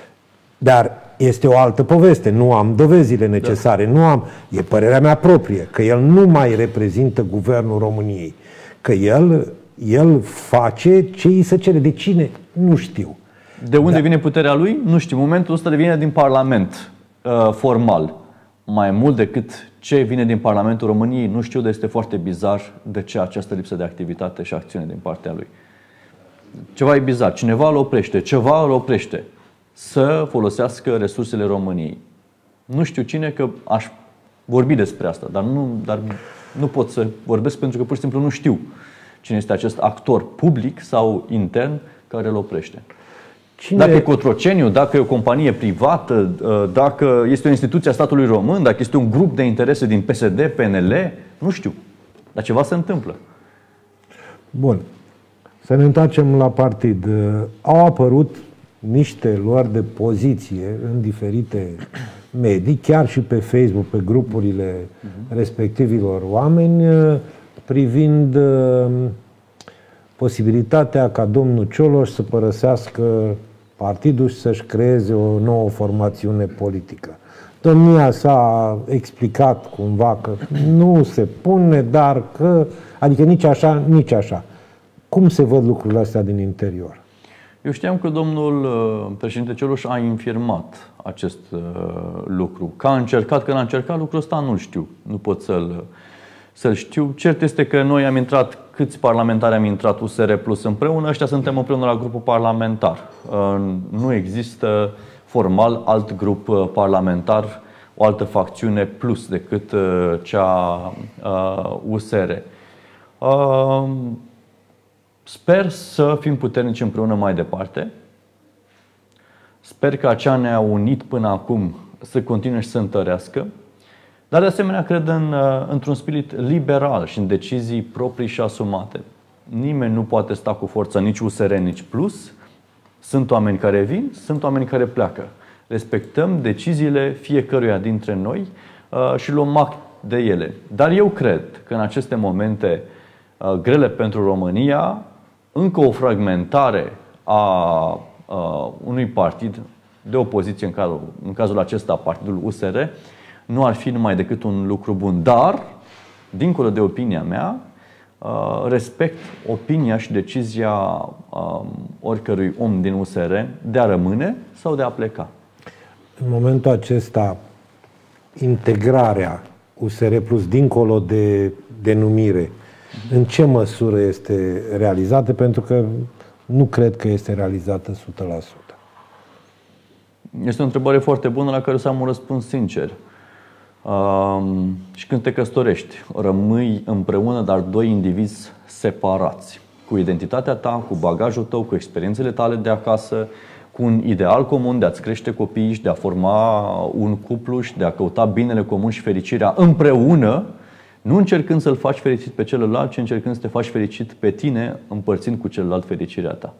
Dar este o altă poveste. Nu am dovezile necesare. Da. Nu am, e părerea mea proprie, că el nu mai reprezintă guvernul României. Că el, el face ce îi se cere. De cine? Nu știu. De unde da. vine puterea lui? Nu știu. Momentul ăsta vine din Parlament, uh, formal. Mai mult decât ce vine din Parlamentul României, nu știu, dar este foarte bizar de ce această lipsă de activitate și acțiune din partea lui. Ceva e bizar. Cineva îl oprește, ceva îl oprește să folosească resursele României. Nu știu cine, că aș vorbi despre asta, dar nu, dar nu pot să vorbesc pentru că pur și simplu nu știu cine este acest actor public sau intern care îl oprește. Cine... Dacă e Cotroceniu, dacă e o companie privată, dacă este o instituție a statului român, dacă este un grup de interese din P S D, P N L, nu știu. Dar ceva se întâmplă. Bun. Să ne întoarcem la partid. Au apărut niște luări de poziție în diferite medii, chiar și pe Facebook, pe grupurile uh-huh. respectivilor oameni, privind posibilitatea ca domnul Cioloș să părăsească partidul și să-și creeze o nouă formațiune politică. Domnia s-a explicat cumva că nu se pune, dar că, adică nici așa, nici așa. Cum se văd lucrurile astea din interior? Eu știam că domnul președinte Cioloș a infirmat acest lucru. Că a încercat, că n-a încercat, lucrul ăsta nu-l știu. Nu pot să-l, să-l știu. Cert este că noi am intrat, câți parlamentari am intrat U S R Plus împreună, ăștia suntem împreună la grupul parlamentar. Nu există formal alt grup parlamentar, o altă facțiune plus decât cea U S R. Sper să fim puternici împreună mai departe. Sper că aceea ne-a unit până acum să continue și să întărească. Dar de asemenea cred în, într-un spirit liberal și în decizii proprii și asumate. Nimeni nu poate sta cu forța, nici U S R, nici Plus. Sunt oameni care vin, sunt oameni care pleacă. Respectăm deciziile fiecăruia dintre noi și luăm act de ele. Dar eu cred că în aceste momente grele pentru România, încă o fragmentare a, a unui partid de opoziție, în cazul, în cazul acesta partidul U S R, nu ar fi numai decât un lucru bun. Dar, dincolo de opinia mea, respect opinia și decizia oricărui om din U S R de a rămâne sau de a pleca. În momentul acesta, integrarea U S R Plus dincolo de denumire, în ce măsură este realizată? Pentru că nu cred că este realizată o sută la sută. Este o întrebare foarte bună la care o să am un răspuns sincer. Um, și când te căsătorești, rămâi împreună, dar doi indivizi separați, cu identitatea ta, cu bagajul tău, cu experiențele tale de acasă, cu un ideal comun de a-ți crește copiii și de a forma un cuplu și de a căuta binele comun și fericirea împreună. Nu încercând să-l faci fericit pe celălalt, ci încercând să te faci fericit pe tine, împărțind cu celălalt fericirea ta.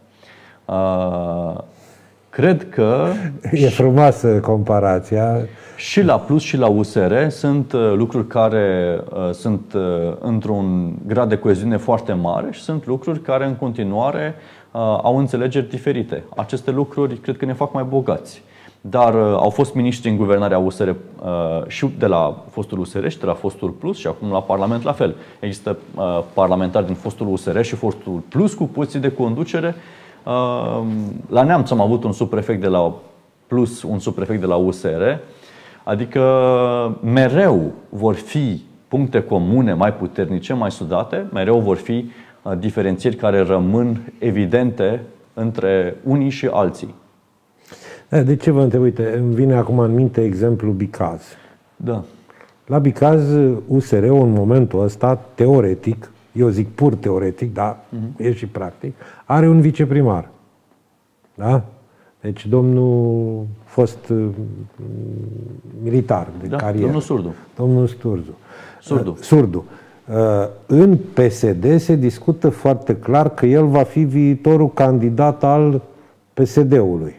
Uh, cred că... E frumoasă comparația. Și la Plus și la U S R sunt uh, lucruri care uh, sunt uh, într-un grad de coeziune foarte mare și sunt lucruri care în continuare uh, au înțelegeri diferite. Aceste lucruri cred că ne fac mai bogați. Dar uh, au fost miniștri în guvernarea U S R uh, și de la fostul U S R și de la fostul Plus și acum la Parlament la fel. Există uh, parlamentari din fostul U S R și fostul Plus cu poziții de conducere. Uh, la Neamț am avut un subprefect de la Plus, un subprefect de la U S R. Adică mereu vor fi puncte comune mai puternice, mai sudate, mereu vor fi uh, diferențieri care rămân evidente între unii și alții. De ce vă întreb? Uite, îmi vine acum în minte exemplul Bicaz. Da. La Bicaz, U S R-ul în momentul ăsta, teoretic, eu zic pur teoretic, dar uh-huh. e și practic, are un viceprimar. Da? Deci domnul fost uh, militar de da, carieră. Domnul Surdu. Domnul Sturzu. Surdu. Uh, Surdu. Uh, în P S D se discută foarte clar că el va fi viitorul candidat al P S D-ului.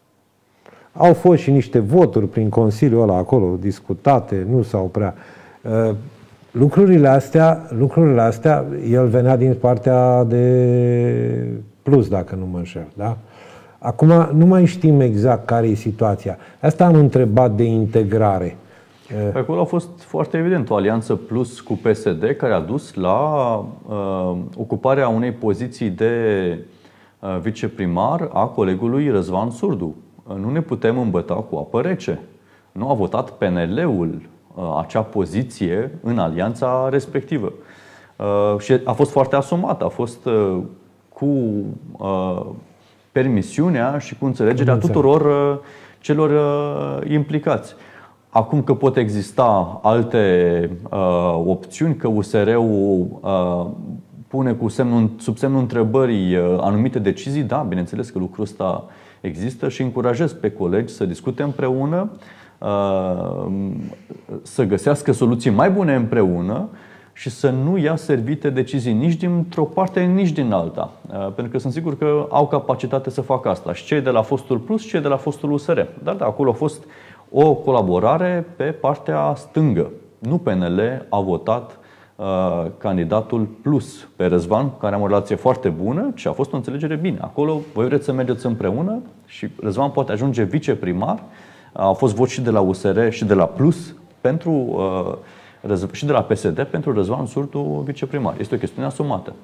Au fost și niște voturi prin Consiliul ăla acolo discutate, nu s-au prea... Uh, lucrurile astea, lucrurile astea, el venea din partea de Plus, dacă nu mă înșel, da? Acum nu mai știm exact care e situația. Asta am întrebat de integrare. Pe acolo a fost foarte evident o alianță Plus cu P S D care a dus la uh, ocuparea unei poziții de uh, viceprimar a colegului Răzvan Surdu. Nu ne putem îmbăta cu apă rece. Nu a votat P N L-ul uh, acea poziție în alianța respectivă. Uh, și a fost foarte asumat. A fost uh, cu uh, permisiunea și cu înțelegerea tuturor uh, celor uh, implicați. Acum că pot exista alte uh, opțiuni, că U S R-ul uh, pune cu semnul, sub semnul întrebării uh, anumite decizii, da, bineînțeles că lucrul ăsta există și încurajez pe colegi să discute împreună, uh, să găsească soluții mai bune împreună și să nu ia servite decizii nici dintr-o parte, nici din alta. Uh, pentru că sunt sigur că au capacitate să facă asta. Și cei de la fostul Plus și cei de la fostul U S R. Dar da, acolo a fost o colaborare pe partea stângă. Nu P N L a votat uh, candidatul Plus pe Răzvan, care am o relație foarte bună și a fost o înțelegere bine. Acolo voi vreți să mergeți împreună și Răzvan poate ajunge viceprimar. Au fost voci și de la U S R și de la Plus pentru, uh, și de la P S D pentru Răzvan Surdu viceprimar. Este o chestiune asumată.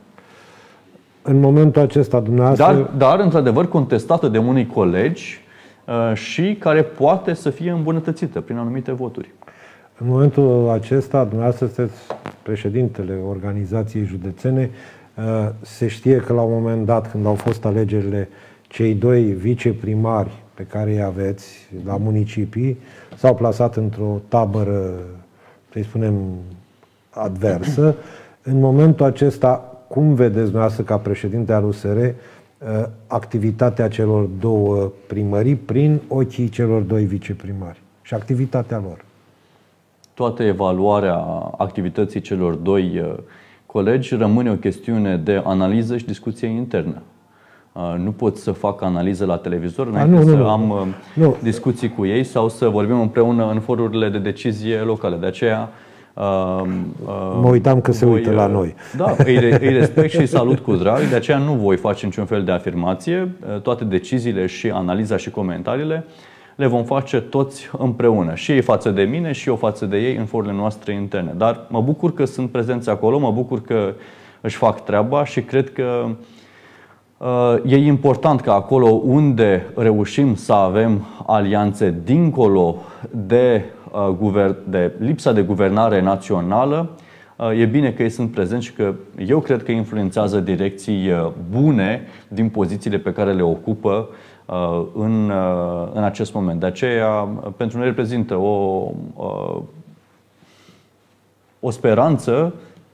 În momentul acesta, dumneavoastră... Dar, dar într-adevăr, contestată de unii colegi și care poate să fie îmbunătățită prin anumite voturi. În momentul acesta, dumneavoastră sunteți președintele organizației județene. Se știe că la un moment dat, când au fost alegerile, cei doi viceprimari pe care îi aveți la municipii s-au plasat într-o tabără, să-i spunem, adversă. În momentul acesta, cum vedeți dumneavoastră ca președinte al U S R activitatea celor două primării prin ochii celor doi viceprimari și activitatea lor? Toată evaluarea activității celor doi colegi rămâne o chestiune de analiză și discuție internă. Nu pot să fac analiză la televizor înainte A, nu, să nu, am nu. discuții cu ei sau să vorbim împreună în forurile de decizie locale. De aceea Uh, uh, mă uitam că se voi, uită la noi. Da, îi, îi respect și îi salut cu drag, de aceea nu voi face niciun fel de afirmație. Toate deciziile și analiza și comentariile le vom face toți împreună. Și ei față de mine și eu față de ei în forurile noastre interne. Dar mă bucur că sunt prezenți acolo, mă bucur că își fac treaba și cred că uh, e important că acolo unde reușim să avem alianțe dincolo de de lipsa de guvernare națională, e bine că ei sunt prezenți și că eu cred că influențează direcții bune din pozițiile pe care le ocupă în, în acest moment. De aceea, pentru noi reprezintă o, o speranță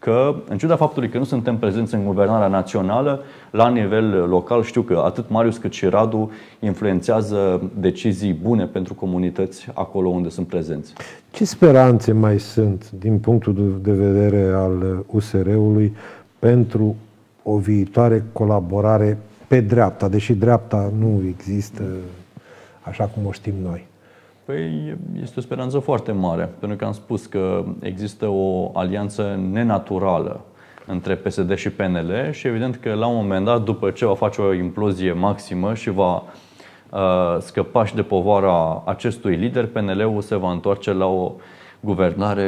că, în ciuda faptului că nu suntem prezenți în guvernarea națională, la nivel local știu că atât Marius cât și Radu influențează decizii bune pentru comunități acolo unde sunt prezenți. Ce speranțe mai sunt din punctul de vedere al U S R-ului pentru o viitoare colaborare pe dreapta, deși dreapta nu există așa cum o știm noi? Păi este o speranță foarte mare, pentru că am spus că există o alianță nenaturală între P S D și P N L și evident că la un moment dat, după ce va face o implozie maximă și va uh, scăpa și de povara acestui lider, P N L-ul se va întoarce la o guvernare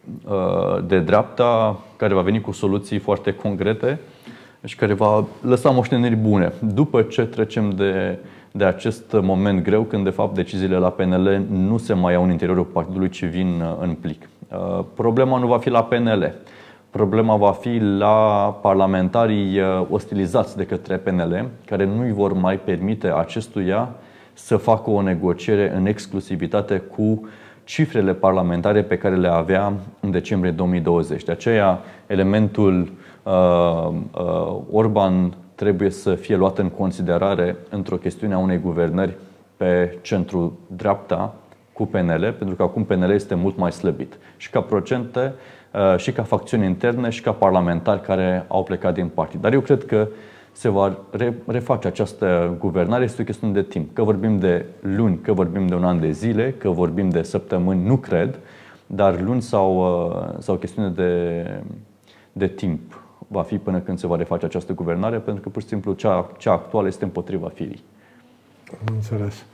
uh, de dreapta care va veni cu soluții foarte concrete și care va lăsa moșteniri bune. După ce trecem de de acest moment greu, când de fapt deciziile la P N L nu se mai iau în interiorul partidului, ci vin în plic. Problema nu va fi la P N L. Problema va fi la parlamentarii ostilizați de către P N L, care nu îi vor mai permite acestuia să facă o negociere în exclusivitate cu cifrele parlamentare pe care le avea în decembrie două mii douăzeci. De aceea, elementul uh, uh, Orban trebuie să fie luat în considerare într-o chestiune a unei guvernări pe centru-dreapta cu P N L, pentru că acum P N L este mult mai slăbit. Și ca procente, și ca facțiuni interne, și ca parlamentari care au plecat din partid. Dar eu cred că se va reface această guvernare, este o chestiune de timp. Că vorbim de luni, că vorbim de un an de zile, că vorbim de săptămâni, nu cred, dar luni sau, sau chestiune de, de timp va fi până când se va reface această guvernare, pentru că pur și simplu cea, cea actuală este împotriva firii. Am înțeles.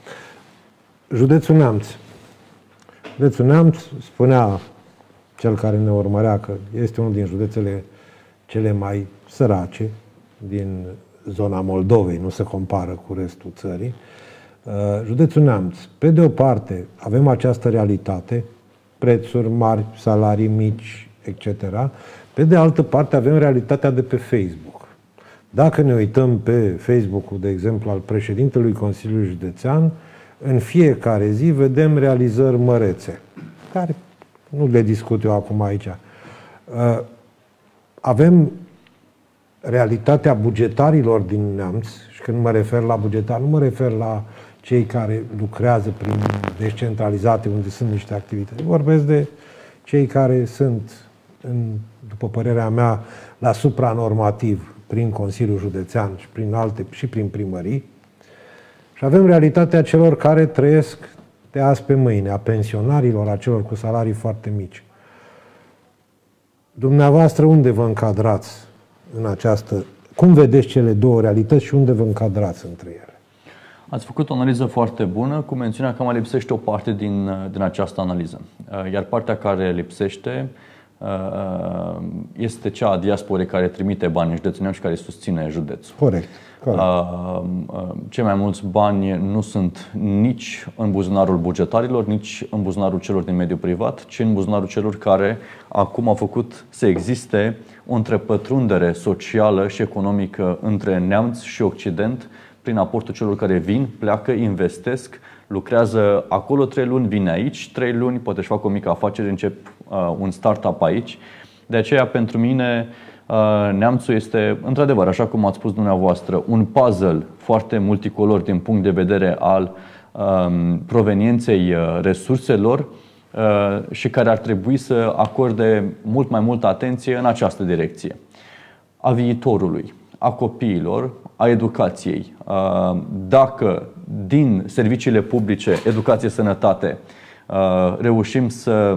Județul Neamț. Județul Neamț, spunea cel care ne urmărea că este unul din județele cele mai sărace din zona Moldovei, nu se compară cu restul țării. Județul Neamț, pe de o parte, avem această realitate, prețuri mari, salarii mici, et cetera. Pe de altă parte, avem realitatea de pe Facebook. Dacă ne uităm pe Facebook-ul, de exemplu, al președintelui Consiliului Județean, în fiecare zi vedem realizări mărețe, care nu le discut eu acum aici. Avem realitatea bugetarilor din Neamț, și când mă refer la bugetari, nu mă refer la cei care lucrează prin descentralizate, unde sunt niște activități. Vorbesc de cei care sunt, în, după părerea mea, la supranormativ prin Consiliul Județean și prin alte, și prin primării. Și avem realitatea celor care trăiesc de azi pe mâine, a pensionarilor, a celor cu salarii foarte mici. Dumneavoastră, unde vă încadrați în această... Cum vedeți cele două realități și unde vă încadrați între ele? Ați făcut o analiză foarte bună, cu mențiunea că mai lipsește o parte din, din această analiză. Iar partea care lipsește este cea a diasporei care trimite bani în județul Neamț și care susține județul. Corect. Corect. Cei mai mulți bani nu sunt nici în buzunarul bugetarilor, nici în buzunarul celor din mediul privat, ci în buzunarul celor care acum au făcut să existe o întrepătrundere socială și economică între Neamț și Occident, prin aportul celor care vin, pleacă, investesc, lucrează acolo trei luni, vin aici trei luni, poate își fac o mică afacere, încep uh, un startup aici. De aceea, pentru mine, uh, Neamțul este, într-adevăr, așa cum ați spus dumneavoastră, un puzzle foarte multicolor din punct de vedere al um, provenienței uh, resurselor uh, și care ar trebui să acorde mult mai multă atenție în această direcție. A viitorului, a copiilor, a educației. Dacă din serviciile publice, educație, sănătate, reușim să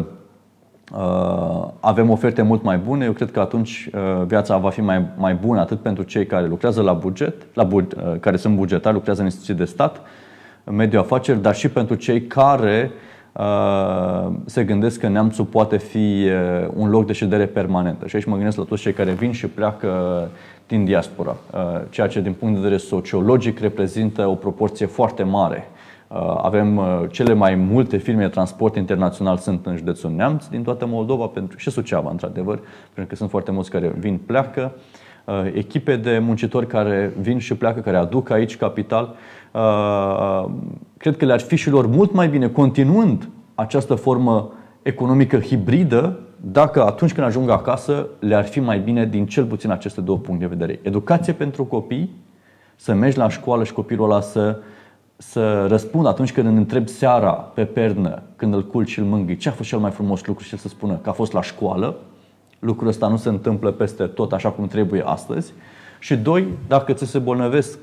avem oferte mult mai bune, eu cred că atunci viața va fi mai, mai bună atât pentru cei care lucrează la buget, la bu- care sunt bugetari, lucrează în instituții de stat, în mediul afaceri, dar și pentru cei care se gândesc că Neamțul poate fi un loc de ședere permanentă. Și aici mă gândesc la toți cei care vin și pleacă din diaspora, ceea ce din punct de vedere sociologic reprezintă o proporție foarte mare. Avem cele mai multe firme de transport internațional sunt în județul Neamț, din toată Moldova pentru, și Suceava, într-adevăr, pentru că sunt foarte mulți care vin, pleacă, echipe de muncitori care vin și pleacă, care aduc aici capital. Cred că le-ar fi și lor mult mai bine, continuând această formă economică hibridă, dacă atunci când ajung acasă le-ar fi mai bine din cel puțin aceste două puncte de vedere. Educație pentru copii, să mergi la școală și copilul ăla să, să răspundă atunci când îl întrebi seara pe pernă, când îl culci și îl mângâi, ce a fost cel mai frumos lucru și el să spună că a fost la școală. Lucrul ăsta nu se întâmplă peste tot așa cum trebuie astăzi. Și doi, dacă ți se bolnăvesc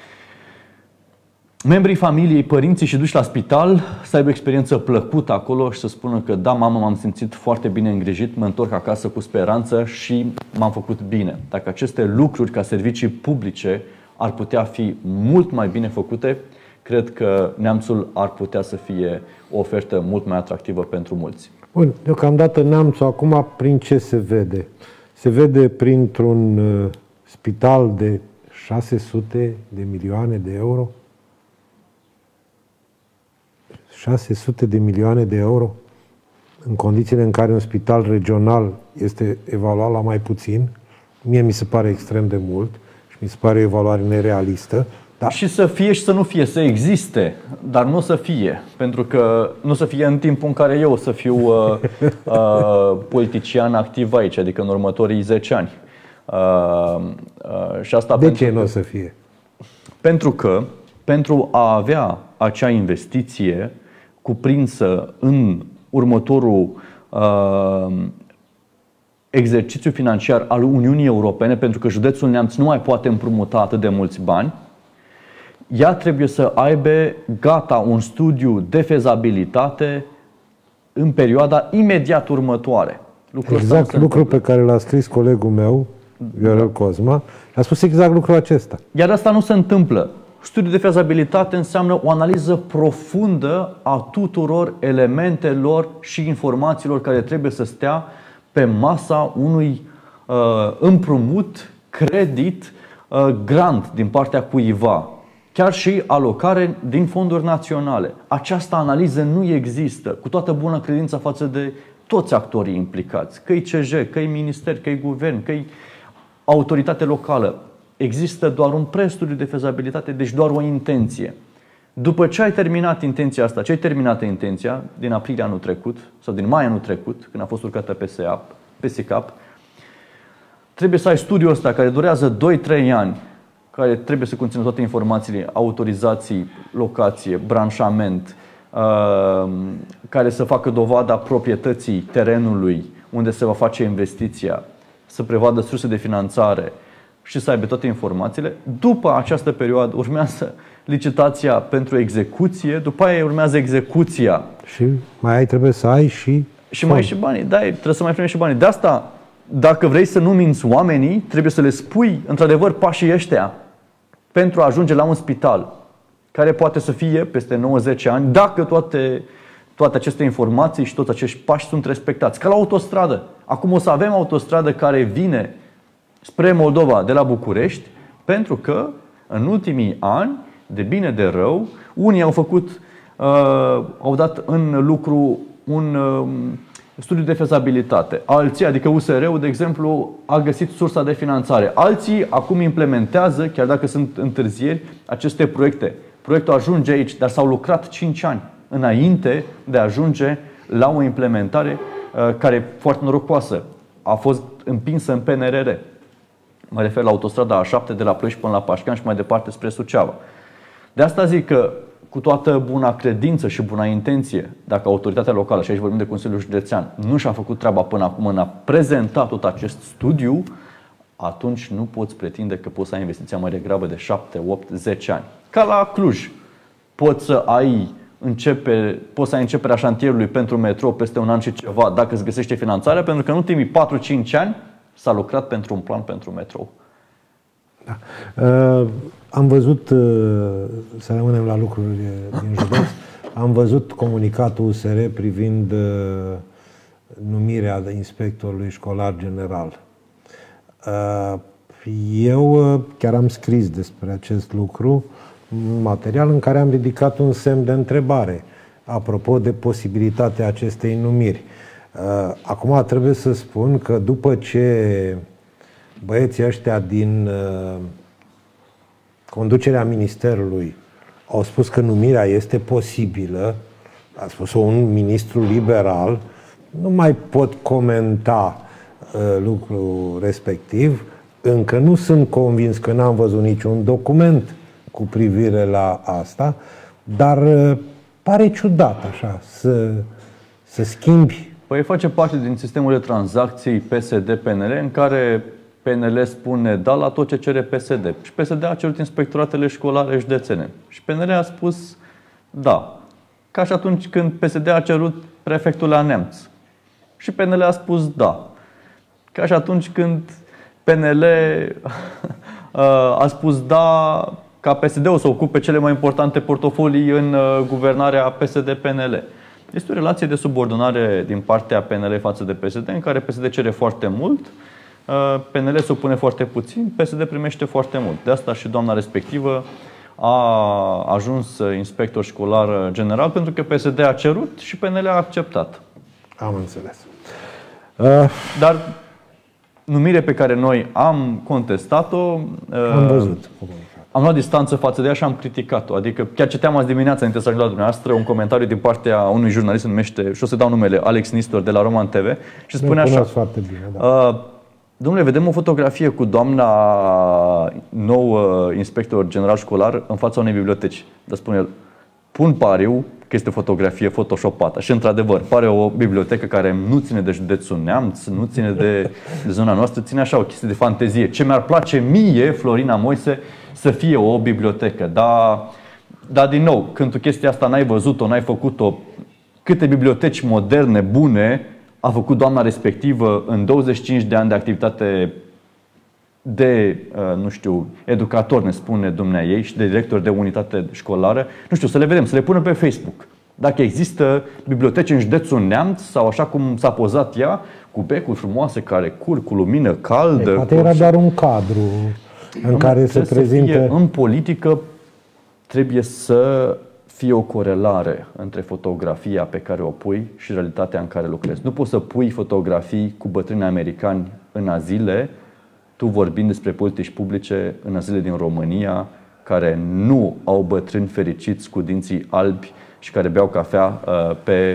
membrii familiei, părinții și duci la spital, să aibă o experiență plăcută acolo și să spună că da, mamă, m-am simțit foarte bine îngrijit, mă întorc acasă cu speranță și m-am făcut bine. Dacă aceste lucruri ca servicii publice ar putea fi mult mai bine făcute, cred că Neamțul ar putea să fie o ofertă mult mai atractivă pentru mulți. Bun, deocamdată Neamțul acum prin ce se vede? Se vede printr-un uh, spital de șase sute de milioane de euro? șase sute de milioane de euro? În condițiile în care un spital regional este evaluat la mai puțin, mie mi se pare extrem de mult și mi se pare o evaluare nerealistă. Da. Și să fie și să nu fie, să existe, dar nu să fie. Pentru că nu să fie în timpul în care eu o să fiu uh, uh, politician activ aici, adică în următorii zece ani. Uh, uh, și asta de ce nu o să fie? Pentru că, pentru a avea acea investiție cuprinsă în următorul uh, exercițiu financiar al Uniunii Europene, pentru că județul Neamț nu mai poate împrumuta atât de mulți bani, ea trebuie să aibă gata un studiu de fezabilitate în perioada imediat următoare. Lucrul exact lucru pe care l-a scris colegul meu, Viorel Cosma, a spus exact lucrul acesta. Iar asta nu se întâmplă. Studiul de fezabilitate înseamnă o analiză profundă a tuturor elementelor și informațiilor care trebuie să stea pe masa unui uh, împrumut, credit, uh, grant din partea cuiva. Chiar și alocare din fonduri naționale. Această analiză nu există, cu toată bună credință față de toți actorii implicați. Că-i C J, că-i minister, că-i guvern, că-i autoritate locală. Există doar un prestudiu de fezabilitate, deci doar o intenție. După ce ai terminat intenția asta, ce ai terminat intenția din aprilie anul trecut sau din mai anul trecut, când a fost urcată pe S I C A P, trebuie să ai studiul ăsta care durează doi trei ani, care trebuie să conțină toate informațiile, autorizații, locație, branșament, care să facă dovada proprietății terenului unde se va face investiția, să prevadă surse de finanțare și să aibă toate informațiile. După această perioadă urmează licitația pentru execuție, după aia urmează execuția. Și mai ai, trebuie să ai și... Și mai ai și banii, da, trebuie să mai primești și banii. De asta, dacă vrei să nu minți oamenii, trebuie să le spui, într-adevăr, pașii ăștia pentru a ajunge la un spital care poate să fie peste nouă zece ani, dacă toate, toate aceste informații și toți acești pași sunt respectați. Ca la autostradă. Acum o să avem autostradă care vine spre Moldova de la București, pentru că în ultimii ani, de bine de rău, unii au făcut, uh, au dat în lucru un uh, studiu de fezabilitate. Alții, adică U S R-ul, de exemplu, a găsit sursa de finanțare. Alții acum implementează, chiar dacă sunt întârzieri, aceste proiecte. Proiectul ajunge aici, dar s-au lucrat cinci ani înainte de a ajunge la o implementare uh, care e foarte norocoasă. A fost împinsă în P N R R. Mă refer la autostrada A șapte de la Ploiești până la Pașcan și mai departe spre Suceava. De asta zic că, cu toată buna credință și buna intenție, dacă autoritatea locală, și aici vorbim de Consiliul Județean, nu și-a făcut treaba până acum în a prezenta tot acest studiu, atunci nu poți pretinde că poți să ai investiția mai degrabă de șapte, opt, zece ani. Ca la Cluj, poți să ai, începe, poți să ai începerea șantierului pentru metrou peste un an și ceva dacă îți găsește finanțarea, pentru că în ultimii patru cinci ani s-a lucrat pentru un plan pentru metrou. Da. Uh, am văzut, uh, să rămânem la lucruri din județ, am văzut comunicatul U S R privind uh, numirea de inspectorului școlar general. Uh, eu uh, chiar am scris despre acest lucru, un material în care am ridicat un semn de întrebare apropo de posibilitatea acestei numiri. Uh, acum trebuie să spun că după ce băieții ăștia din uh, conducerea ministerului au spus că numirea este posibilă, a spus-o un ministru liberal, nu mai pot comenta uh, lucrul respectiv. Încă nu sunt convins, că n-am văzut niciun document cu privire la asta, dar uh, pare ciudat așa să, să schimbi. Păi face parte din sistemul de tranzacții P S D P N L, în care P N L spune da la tot ce cere P S D. Și P S D a cerut inspectoratele școlare județene. Și P N L a spus da. Ca și atunci când P S D a cerut prefectul la Neamț. Și P N L a spus da. Ca și atunci când P N L a spus da ca P S D-ul să ocupe cele mai importante portofolii în guvernarea P S D P N L. Este o relație de subordonare din partea P N L față de P S D, în care P S D cere foarte mult, P N L se opune foarte puțin, P S D primește foarte mult. De asta și doamna respectivă a ajuns inspector școlar general, pentru că P S D a cerut și P N L a acceptat. Am înțeles. Uh... Dar numire pe care noi am contestat-o, am văzut. Am luat distanță față de ea și am criticat-o. Adică chiar citeam azi dimineața, înainte să ajung la dumneavoastră, un comentariu din partea unui jurnalist, se numește, și o să dau numele, Alex Nistor, de la Roman T V, și spune așa: foarte bine, da. uh, domnule, vedem o fotografie cu doamna nou uh, inspector general școlar în fața unei biblioteci. Dar spune el, pun pariu că este o fotografie photoshopată. Și într-adevăr, pare o bibliotecă care nu ține de județul Neamț, nu ține de, de zona noastră, ține așa o chestie de fantezie. Ce mi-ar place mie, Florina Moise, să fie o bibliotecă. Dar, dar din nou, când tu chestia asta n-ai văzut-o, n-ai făcut-o, câte biblioteci moderne, bune, a făcut doamna respectivă în douăzeci și cinci de ani de activitate de, nu știu, educator, ne spune dumneaei, și de director de unitate școlară. Nu știu, să le vedem, să le pună pe Facebook. Dacă există biblioteci în județul Neamț, sau așa cum s-a pozat ea, cu becuri frumoase care curg, cu lumină caldă. E, poate era doar un cadru în care se prezintă... În politică trebuie să fie o corelare între fotografia pe care o pui și realitatea în care lucrezi. Nu poți să pui fotografii cu bătrâni americani în azile, tu vorbind despre politici publice în azile din România, care nu au bătrâni fericiți cu dinții albi și care beau cafea uh, pe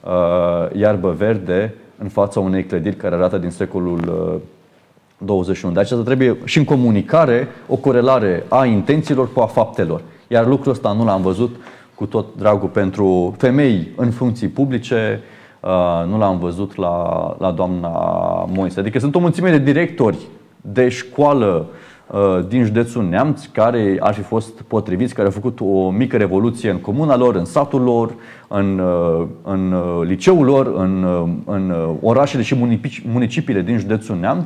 uh, iarbă verde în fața unei clădiri care arată din secolul uh, douăzeci și unu. De aceea trebuie și în comunicare o corelare a intențiilor cu a faptelor. Iar lucrul ăsta nu l-am văzut, cu tot dragul pentru femei în funcții publice, uh, nu l-am văzut la, la doamna Moise. Adică sunt o mulțime de directori de școală uh, din județul Neamț care ar fi fost potriviți, care au făcut o mică revoluție în comuna lor, în satul lor, în, uh, în uh, liceul lor, în, uh, în uh, orașele și municipiile din județul Neamț.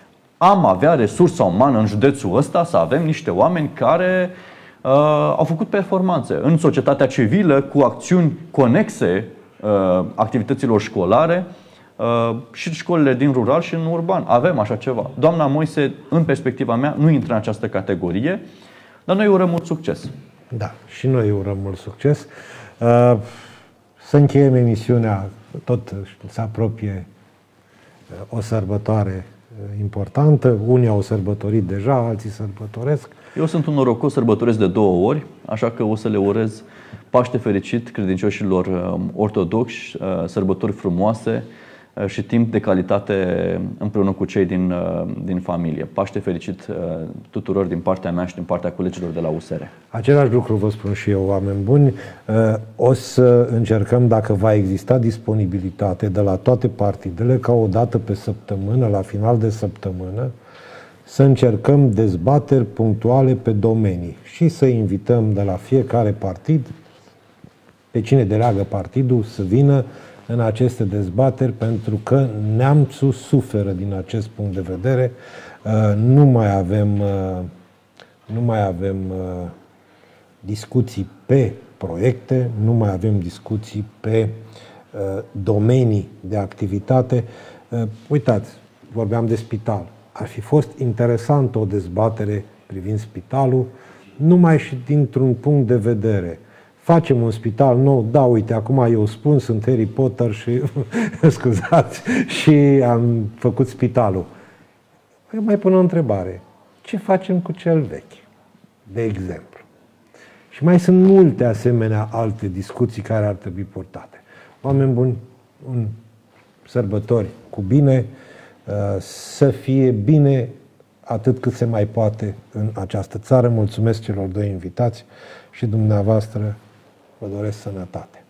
Am avea resursa umană în județul ăsta să avem niște oameni care uh, au făcut performanțe în societatea civilă cu acțiuni conexe uh, activităților școlare uh, și școlile din rural și în urban. Avem așa ceva. Doamna Moise, în perspectiva mea, nu intră în această categorie, dar noi urăm mult succes. Da, și noi urăm mult succes. Uh, să încheiem emisiunea, tot se apropie uh, o sărbătoare importantă. Unii au sărbătorit deja, alții sărbătoresc. Eu sunt un norocos, sărbătoresc de două ori, așa că o să le urez Paște fericit credincioșilor ortodoxi, sărbători frumoase și timp de calitate împreună cu cei din, din familie. Paște fericit tuturor din partea mea și din partea colegilor de la U S R. Același lucru vă spun și eu, oameni buni. O să încercăm, dacă va exista disponibilitate de la toate partidele, ca o dată pe săptămână, la final de săptămână, să încercăm dezbateri punctuale pe domenii și să invităm de la fiecare partid, pe cine deleagă partidul, să vină în aceste dezbateri, pentru că Neamțul suferă din acest punct de vedere. Nu mai avem, nu mai avem discuții pe proiecte, nu mai avem discuții pe domenii de activitate. Uitați, vorbeam de spital. Ar fi fost interesantă o dezbatere privind spitalul, numai și dintr-un punct de vedere. Facem un spital nou, da, uite, acum eu spun, sunt Harry Potter și, scuzați, și am făcut spitalul. Eu mai pun o întrebare. Ce facem cu cel vechi? De exemplu. Și mai sunt multe asemenea alte discuții care ar trebui purtate. Oameni buni, un sărbători cu bine, să fie bine atât cât se mai poate în această țară. Mulțumesc celor doi invitați și dumneavoastră vă doresc sănătate.